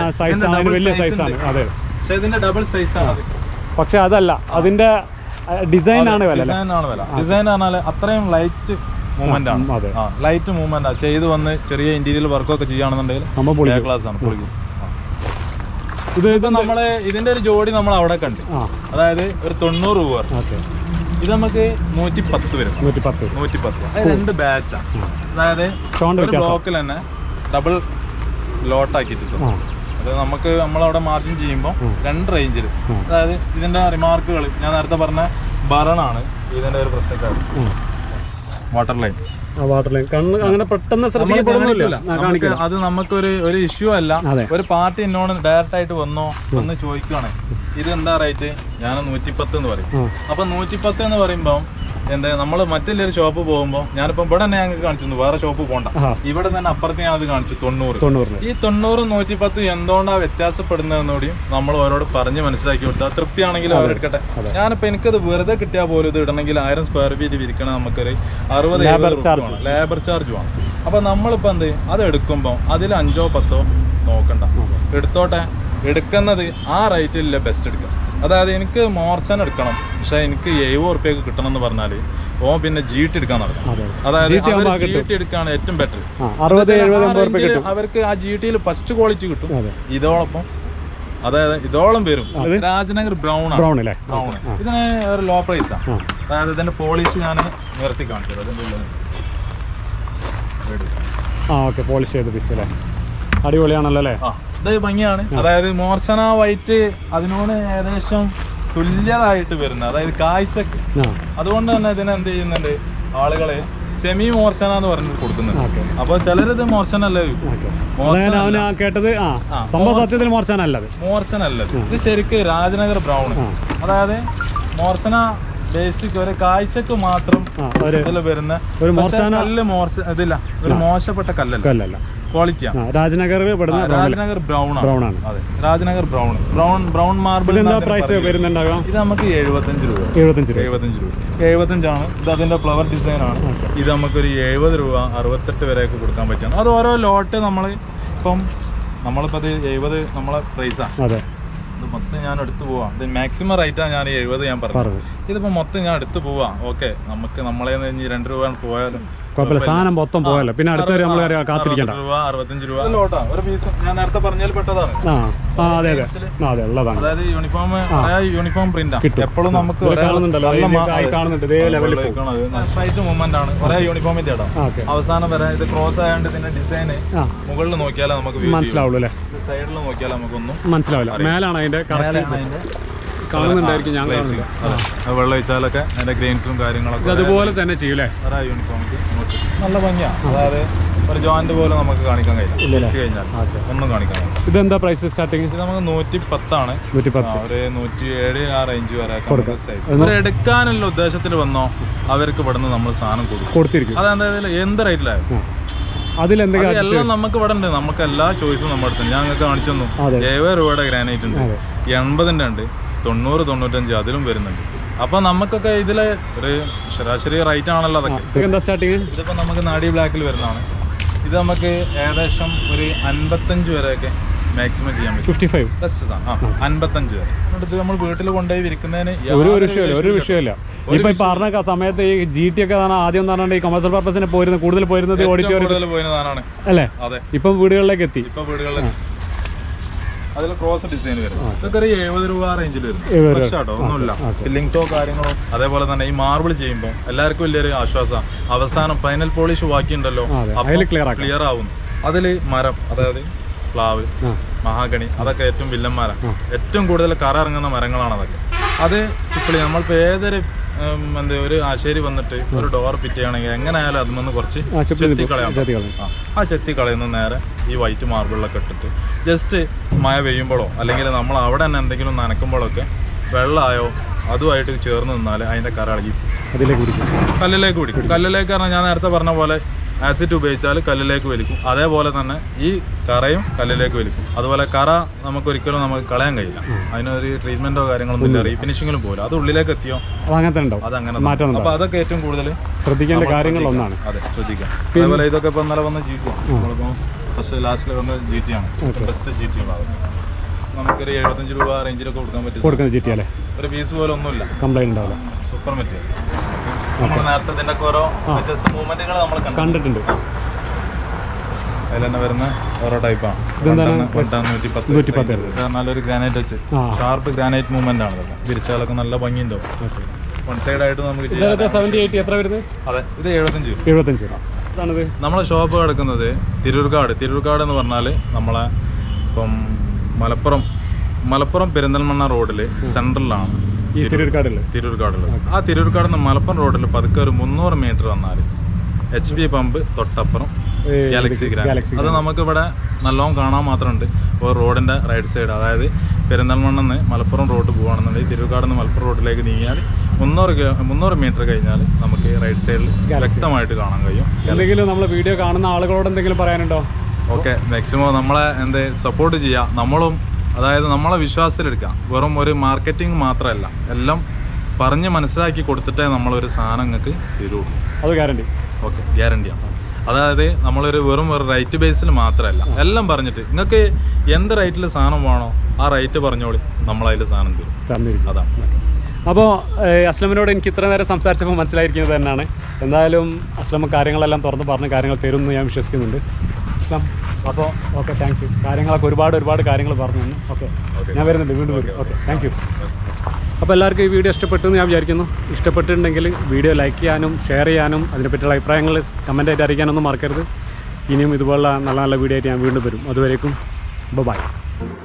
പക്ഷെ ഇതിന്റെ ഡബിൾ സൈസ് ആണ്. പക്ഷെ അതല്ല, അതിന്റെ ഡിസൈൻ ആണ് വില. ഡിസൈൻ ആണ് വില. ഡിസൈൻ പറഞ്ഞാൽ അത്രയും ലൈറ്റ് മൂവ്മെന്റ് ആണ്, ലൈറ്റ് മൂവ്മെന്റ് ആണ്. ചെയ്ത് വന്ന് ചെറിയ ഇന്റീരിയർ വർക്കൊക്കെ ചെയ്യുകയാണെന്നുണ്ടെങ്കിൽ ക്ലാസ് ആണ് പൊളിക്കും. ഇത് ഇപ്പൊ നമ്മള് ഇതിന്റെ ഒരു ജോഡി നമ്മൾ അവിടെ കണ്ട്, അതായത് ഒരു തൊണ്ണൂറ് രൂപ. ഇത് നമുക്ക് നൂറ്റി പത്ത് വരും. നൂറ്റി പത്ത് നൂറ്റി പത്ത് രണ്ട് ബാച്ചാണ്. അതായത് ബ്ലോക്കിൽ തന്നെ ഡബിൾ ലോട്ടാക്കിയിട്ട് അത് നമുക്ക് നമ്മളവിടെ മാർജിൻ ചെയ്യുമ്പോൾ രണ്ട് റേഞ്ചിൽ, അതായത് ഇതിന്റെ റിമാർക്കുകൾ ഞാൻ നേരത്തെ പറഞ്ഞ ബറണാണ് ഇതിന്റെ ഒരു പ്രശ്നക്കാരൻ. വാട്ടർ ലൈൻ വാട്ടർ ലൈൻ കണ്ണ് അങ്ങനെ പെട്ടെന്ന് ശ്രദ്ധിക്കപ്പെടുന്നില്ല. അത് നമുക്കൊരു ഒരു ഇഷ്യൂ അല്ല. ഒരു പാർട്ടി എന്നോട് ഡയറക്റ്റ് ആയിട്ട് വന്നോ ഒന്ന് ചോദിക്കുകയാണ്, ഇത് എന്താ റേറ്റ്? ഞാൻ നൂറ്റിപ്പത്ത് എന്ന് പറയും. അപ്പൊ നൂറ്റിപ്പത്ത് എന്ന് പറയുമ്പോൾ എന്താ, നമ്മള് മറ്റൊരു ഷോപ്പ് പോകുമ്പോൾ ഞാനിപ്പോ ഇവിടെ തന്നെ ഞങ്ങൾക്ക് കാണിച്ചു, വേറെ ഷോപ്പ് പോകണ്ട, ഇവിടെ തന്നെ അപ്പുറത്ത് ഞാൻ അത് കാണിച്ചു തൊണ്ണൂറ്. ഈ തൊണ്ണൂറും നൂറ്റിപ്പത്തും എന്തുകൊണ്ടാണ് വ്യത്യാസപ്പെടുന്നതെന്നൂടിയും നമ്മൾ അവരോട് പറഞ്ഞ് മനസ്സിലാക്കി കൊടുത്താൽ തൃപ്തിയാണെങ്കിലും അവരെടുക്കട്ടെ. ഞാനിപ്പോ എനിക്കത് വെറുതെ കിട്ടിയാൽ പോലും ഇത് ഇടണമെങ്കിൽ ആയിരം സ്ക്വയർ ഫീറ്റ് വിരിക്കണം, നമുക്കൊരു അറുപത് ലേബർ ചാർജ് വേണം. അപ്പൊ നമ്മളിപ്പോ എന്ത് അത് എടുക്കുമ്പോൾ അതിൽ അഞ്ചോ പത്തോ നോക്കണ്ട, എടുത്തോട്ടെ. എടുക്കുന്നത് ആ റേറ്റില്ല ബെസ്റ്റ് എടുക്കാം. അതായത് എനിക്ക് മോർസൻ എടുക്കണം, പക്ഷെ എനിക്ക് എഴുപത് ഉറുപ്പ്യക്ക് കിട്ടണം എന്ന് പറഞ്ഞാല് ഓ പിന്നെ ജി ടി എടുക്കാൻ നടക്കണം. അതായത് ജി ടി എടുക്കാണ് ഏറ്റവും ബെറ്റർ. അവർക്ക് ആ ജി ടിയിൽ ഫസ്റ്റ് ക്വാളിറ്റി കിട്ടും. ഇതോടൊപ്പം അതായത് ഇതോളം വരും. രാജനഗർ ബ്രൗൺ ബ്രൗൺ ഇതിന് ഒരു ലോ പ്രൈസ് ആണ്. അതായത് ഇതിന്റെ പോളിഷ് ഞാൻ നിർത്തി കാണിച്ചത്. പോളിഷ് ചെയ്ത പീസ് അല്ലേ, അടിപൊളിയാണല്ലോ അല്ലേ. ഇത് ഭംഗിയാണ്. അതായത് മോർസന വൈറ്റ് അതിനോട് ഏകദേശം തുല്യതായിട്ട് വരുന്നത്, അതായത് കാഴ്ചക്ക്. അതുകൊണ്ട് തന്നെ ഇതിനെ എന്ത് ചെയ്യുന്നുണ്ട് ആളുകള് സെമി മോർസന എന്ന് പറഞ്ഞ് കൊടുക്കുന്നുണ്ട്. അപ്പൊ ചിലരിത് മോർസന അല്ലേ കേട്ടത്, മോർസന അല്ലത് മോർസന അല്ലത് ഇത് ശരിക്ക് രാജനഗർ ബ്രൗൺ. അതായത് മോർസന ബേസിക് ഒരു കാഴ്ചക്ക് മാത്രം വരുന്ന ഒരു കല്ല് മോർച്ച ഇതില്ല, ഒരു മോശപ്പെട്ട കല്ലല്ല, ക്വാളിറ്റിയാണ്. രാജനഗർ രാജനഗർ ബ്രൗൺ ബ്രൗൺ ആണ്. അതെ, Rajnagar brown brown brown marble. Price വരുന്നുണ്ടാകാം. ഇത് നമുക്ക് എഴുപത്തഞ്ച് രൂപ എഴുപത്തഞ്ച് എഴുപത്തഞ്ച് രൂപ എഴുപത്തഞ്ചാണ്. ഇത് അതിന്റെ ഫ്ലവർ ഡിസൈൻ ആണ്. ഇത് നമുക്കൊരു എഴുപത് രൂപ അറുപത്തെട്ട് വരെയൊക്കെ കൊടുക്കാൻ പറ്റും. അത് ഓരോ ലോട്ട് നമ്മൾ ഇപ്പം നമ്മളിപ്പോ അത് എഴുപത് നമ്മളെ പ്രൈസാണ്. അതെ, ഇത് മൊത്തം ഞാൻ എടുത്തു പോവാം. ഇത് മാക്സിമം റേറ്റാണ് ഞാൻ എഴുപത് ഞാൻ പറഞ്ഞു. ഇതിപ്പോ മൊത്തം ഞാൻ എടുത്തു പോവാം. ഓക്കെ, നമുക്ക് നമ്മളെ ഇനി രണ്ട് രൂപ പോയാലും കുഴപ്പമില്ല, സാധനം മൊത്തം പോയല്ലോ, പിന്നെ അടുത്തൊരു നമ്മൾ കാത്തിരിക്കണ്ട. രൂപ അറുപത്തഞ്ച് രൂപ ലോട്ടാ ഒരു പീസ്. ഞാൻ നേരത്തെ പറഞ്ഞാൽ പെട്ടതാണ്. ആ ആ അതെ അതെ അതെ ഉള്ളതാണ്. അതായത് യൂണിഫോം യൂണിഫോം പ്രിന്റ് എപ്പോഴും നമുക്ക് കാണുന്നുണ്ടല്ലോ, കാണുന്നുണ്ട് ഇതേ ലെവലിൽ സ്ട്രൈറ്റ് മൂവ്മെന്റ് ആണ്. ഒരേ യൂണിഫോമിന്റെ ഇടാം അവസാനം വരെ. ഇത് ക്രോസ് ആയതുകൊണ്ട് ഇതിന്റെ ഡിസൈന് മുകളിൽ നോക്കിയാലേ നമുക്ക് മനസ്സിലാവുള്ളൂ അല്ലേ, സൈഡിൽ നോക്കിയാൽ നമുക്കൊന്നും മനസ്സിലാവില്ല. മേലാണ് അതിന്റെ കാണുന്നുണ്ടായിരിക്കും, ഞാൻ വെള്ളം ഒഴിച്ചാലൊക്കെ അതിന്റെ ഗ്രെയിൻസും കാര്യങ്ങളൊക്കെ അതുപോലെ തന്നെ ചെയ്യൂലേ. യൂണിഫോമിക്ക് നല്ല ഭംഗിയാണ്. അതായത് ഒരു ജോയിന്റ് പോലെ നമുക്ക് കാണിക്കാൻ കഴിയില്ല കഴിഞ്ഞാൽ ഒന്നും കാണിക്കാൻ കഴിയില്ല. ഇതെന്താ പ്രൈസ് സ്റ്റാർട്ടിങ്? ഇത് നമുക്ക് നൂറ്റി പത്താണ്, ഒരു നൂറ്റി ഏഴ് ആ റേഞ്ച് വരെ എടുക്കാനുള്ള ഉദ്ദേശത്തിൽ വന്നോ അവർക്ക് ഇവിടുന്ന് നമ്മൾ സാധനം കൊടുത്തിരിക്കും. അതെന്തായാലും എന്ത് റേറ്റിലായിരുന്നു അതിലെന്തെങ്കിലും എല്ലാം നമുക്ക് ഇവിടെ ഉണ്ട്. നമുക്ക് എല്ലാ ചോയ്സും നമ്മുടെ അടുത്ത്. ഞാൻ നിങ്ങൾക്ക് കാണിച്ചു തന്നു. എഴുപത് രൂപയുടെ ഗ്രാനൈറ്റ് ഉണ്ട്, എൺപതിന്റെ ഉണ്ട്, തൊണ്ണൂറ് തൊണ്ണൂറ്റഞ്ച് അതിലും വരുന്നുണ്ട്. അപ്പൊ നമുക്കൊക്കെ ഇതില് ഒരു ശരാശരി റേറ്റ് ആണല്ലോ അതൊക്കെ. എന്താ സ്റ്റാർട്ടിങ്? ഇതിപ്പോ നമുക്ക് നാഡി ബ്ലാക്കിൽ വരുന്നതാണ്. ഇത് നമുക്ക് ഏകദേശം ഒരു അൻപത്തഞ്ച് വരെയൊക്കെ മാക്സിമം ചെയ്യാൻ പറ്റും. ഫിഫ്റ്റി ഫൈവ് ബെസ്റ്റ് സാധനം അൻപത്തഞ്ച് വരെ. ഇത് നമ്മൾ വീട്ടിൽ കൊണ്ടുപോയി വിൽക്കുന്നതിന് ഒരു വിഷയമില്ല ഒരു വിഷയമില്ല ഇപ്പൊ പറഞ്ഞ സമയത്ത് ഈ ജി ടി ഒക്കെ ആദ്യം എന്ന് പറഞ്ഞാൽ ഈ കൊമേഴ്സ്യൽ പർപ്പസിന് പോയിരുന്നത് കൂടുതൽ പോയിരുന്നത് ഓഡിറ്റോറിയം പോയിരുന്നതാണ് അല്ലേ. അതെ, ഇപ്പൊ വീടുകളിലേക്ക് എത്തി. ഇപ്പൊ വീടുകളിൽ അതിൽ ക്രോസ് ഡിസൈൻ വരും. ഇതൊക്കെ ഒരു എഴുപത് രൂപ റേഞ്ചിൽ വരും. ഫ്രഷാട്ടോ, ഒന്നുമില്ല ഫില്ലിങ്സോ കാര്യങ്ങളോ. അതേപോലെ തന്നെ ഈ മാർബിൾ ചെയ്യുമ്പോൾ എല്ലാവർക്കും വലിയൊരു ആശ്വാസം. അവസാനം ഫൈനൽ പോളിഷ് ബാക്കിയുണ്ടല്ലോ, ക്ലിയർ ആവുന്നു. അതില് മരം, അതായത് പ്ലാവ്, മഹാഗണി, അതൊക്കെ ഏറ്റവും വില്ലന്മാരാണ്. ഏറ്റവും കൂടുതൽ കറ ഇറങ്ങുന്ന മരങ്ങളാണ് അതൊക്കെ. അത് ചിപ്പിളി നമ്മളിപ്പോൾ ഏതൊരു എന്താ ഒരു ആശേരി വന്നിട്ട് ഒരു ഡോർ ഫിറ്റ് ചെയ്യണമെങ്കിൽ എങ്ങനെയായാലും അതിൽ നിന്ന് കുറച്ച് ചെത്തി കളയാം. ആ ചെത്തി കളയുന്ന നേരെ ഈ വൈറ്റ് മാർബിളിലൊക്കെ ഇട്ടിട്ട് ജസ്റ്റ് മഴ പെയ്യുമ്പോഴോ അല്ലെങ്കിൽ നമ്മൾ അവിടെ തന്നെ എന്തെങ്കിലും നനക്കുമ്പോഴൊക്കെ വെള്ളമായോ അതുമായിട്ട് ചേർന്ന് നിന്നാൽ അതിൻ്റെ കറ ഇളകി അതിലേക്ക് കുടിക്കും, കല്ലിലേക്ക് കുടിക്കും. കല്ലിലേക്ക് പറഞ്ഞാൽ ഞാൻ നേരത്തെ പറഞ്ഞ പോലെ ആസിഡ് ഉപയോഗിച്ചാൽ കല്ലിലേക്ക് വലിക്കും. അതേപോലെ തന്നെ ഈ കറയും കല്ലിലേക്ക് വലിക്കും. അതുപോലെ കറ നമുക്ക് ഒരിക്കലും നമുക്ക് കളയാൻ കഴിയില്ല. അതിനൊരു ട്രീറ്റ്മെന്റോ കാര്യങ്ങളൊന്നും ഇല്ല, റീഫിനിഷിങ്ങിലും പോലും. അത് ഉള്ളിലേക്ക് എത്തിയോ അതങ്ങനെ മാറ്റം. അപ്പൊ അതൊക്കെ ഏറ്റവും കൂടുതൽ ശ്രദ്ധിക്കേണ്ട കാര്യങ്ങളൊന്നാണ്. അതെ, ശ്രദ്ധിക്കാം. അതേപോലെ ഇതൊക്കെ ഇപ്പൊ ഇന്നലെ വന്ന ജി ടി നമ്മളിപ്പോ ഫസ്റ്റ് ലാസ്റ്റിൽ വന്ന ജി ടി ആണ്, ബെസ്റ്റ് ജി ടി ആണ്. നമുക്കൊരു എഴുപത്തഞ്ച് രൂപ റേഞ്ചിലൊക്കെ കൊടുക്കാൻ പറ്റും. ജി ടി അല്ലേ, ഒരു പീസ് പോലെ ഒന്നുമില്ല, കംപ്ലൈന്റ് ഉണ്ടാവില്ല. Super material. നമ്മൾ നേരത്തെ ഇതിന്റെ ഓരോ മൂവ്മെന്റുകൾ നമ്മൾ കണ്ടിട്ടുണ്ട്. അതിൽ തന്നെ വരുന്ന ഓരോ ടൈപ്പാണ്. നല്ലൊരു ഗ്രാനൈറ്റ് വെച്ച് ഷാർപ്പ് ഗ്രാനൈറ്റ് മൂവ്മെന്റ് ആണ് ഇതൊക്കെ. വിരിച്ചാലൊക്കെ നല്ല ഭംഗിയുണ്ടാവും. വൺ സൈഡ് ആയിട്ട് നമുക്ക് സെവന്റി എയ്റ്റി എത്ര വരുന്നത്? അതെ, ഇത് എഴുപത്തഞ്ച് എഴുപത്തഞ്ച് നമ്മളെ ഷോപ്പ് കിടക്കുന്നത് തിരൂർക്കാട്. തിരൂർക്കാട് എന്ന് പറഞ്ഞാൽ നമ്മളെ ഇപ്പം മലപ്പുറം മലപ്പുറം പെരിന്തൽമണ്ണ റോഡില് സെൻട്രലാണ് തിരൂർക്കാടുള്ളത്. തിരൂർക്കാടുള്ളത് ആ തിരൂർക്കാട് നിന്ന് മലപ്പുറം റോഡിൽ പതുക്കെ ഒരു മുന്നൂറ് മീറ്റർ വന്നാൽ എച്ച് പി പമ്പ് തൊട്ടപ്പുറം ഗാലക്സി ഗ്രാൻഡ്. അത് നമുക്ക് ഇവിടെ നല്ലോണം കാണാൻ മാത്രമുണ്ട്. ഇപ്പോൾ റോഡിന്റെ റൈറ്റ് സൈഡ്, അതായത് പെരിന്തൽമണ്ണ നിന്ന് മലപ്പുറം റോഡ് പോകുകയാണെന്നുണ്ടെങ്കിൽ തിരൂർക്കാട് നിന്ന് മലപ്പുറം റോഡിലേക്ക് നീങ്ങിയാൽ മുന്നൂറ് മുന്നൂറ് മീറ്റർ കഴിഞ്ഞാൽ നമുക്ക് റൈറ്റ് സൈഡിൽ വ്യക്തമായിട്ട് കാണാൻ കഴിയും. എന്തെങ്കിലും നമ്മളെ വീഡിയോ കാണുന്ന ആളുകളോട് എന്തെങ്കിലും പറയാനുണ്ടോ? ഓക്കെ, മാക്സിമം നമ്മളെ എന്ത് സപ്പോർട്ട് ചെയ്യുക. നമ്മളും അതായത് നമ്മളെ വിശ്വാസത്തിലെടുക്കാം. വെറും ഒരു മാർക്കറ്റിംഗ് മാത്രമല്ല, എല്ലാം പറഞ്ഞ് മനസ്സിലാക്കി കൊടുത്തിട്ടേ നമ്മളൊരു സാധനം നിങ്ങൾക്ക് തരുള്ളൂ. അത് ഗ്യാരണ്ടി. ഓക്കെ, ഗ്യാരണ്ടിയാണ്. അതായത് നമ്മളൊരു വെറും ഒരു റേറ്റ് ബേസിൽ മാത്രമല്ല, എല്ലാം പറഞ്ഞിട്ട് നിങ്ങൾക്ക് എന്ത് റേറ്റിൽ സാധനം വേണോ ആ റേറ്റ് പറഞ്ഞോളി, നമ്മളതിൽ സാധനം തരും. അതാണ്. അപ്പോൾ അസ്ലമിനോട് എനിക്ക് ഇത്ര നേരം സംസാരിച്ചപ്പോൾ മനസ്സിലായിരിക്കുന്നത് തന്നെയാണ്. എന്തായാലും അസ്ലം കാര്യങ്ങളെല്ലാം തുറന്ന് പറഞ്ഞ കാര്യങ്ങൾ തരും എന്ന് ഞാൻ വിശ്വസിക്കുന്നുണ്ട്. അസ്ലം, അപ്പോൾ ഓക്കെ, താങ്ക്സ് യു. കാര്യങ്ങളൊക്കെ ഒരുപാട് ഒരുപാട് കാര്യങ്ങൾ പറഞ്ഞു തന്നു. ഓക്കെ, ഞാൻ വരുന്നുണ്ട്, വീണ്ടും വരും. Okay, thank you. അപ്പോൾ എല്ലാവർക്കും ഈ വീഡിയോ ഇഷ്ടപ്പെട്ടു എന്ന് ഞാൻ വിചാരിക്കുന്നു. ഇഷ്ടപ്പെട്ടിട്ടുണ്ടെങ്കിൽ വീഡിയോ ലൈക്ക് ചെയ്യാനും ഷെയർ ചെയ്യാനും അതിനെപ്പറ്റിയുള്ള അഭിപ്രായങ്ങൾ കമൻറ്റായിട്ട് അറിയിക്കാനൊന്നും മറക്കരുത്. ഇനിയും ഇതുപോലുള്ള നല്ല നല്ല വീഡിയോ ആയിട്ട് ഞാൻ വീണ്ടും വരും. അതുവരേക്കും ബൈ.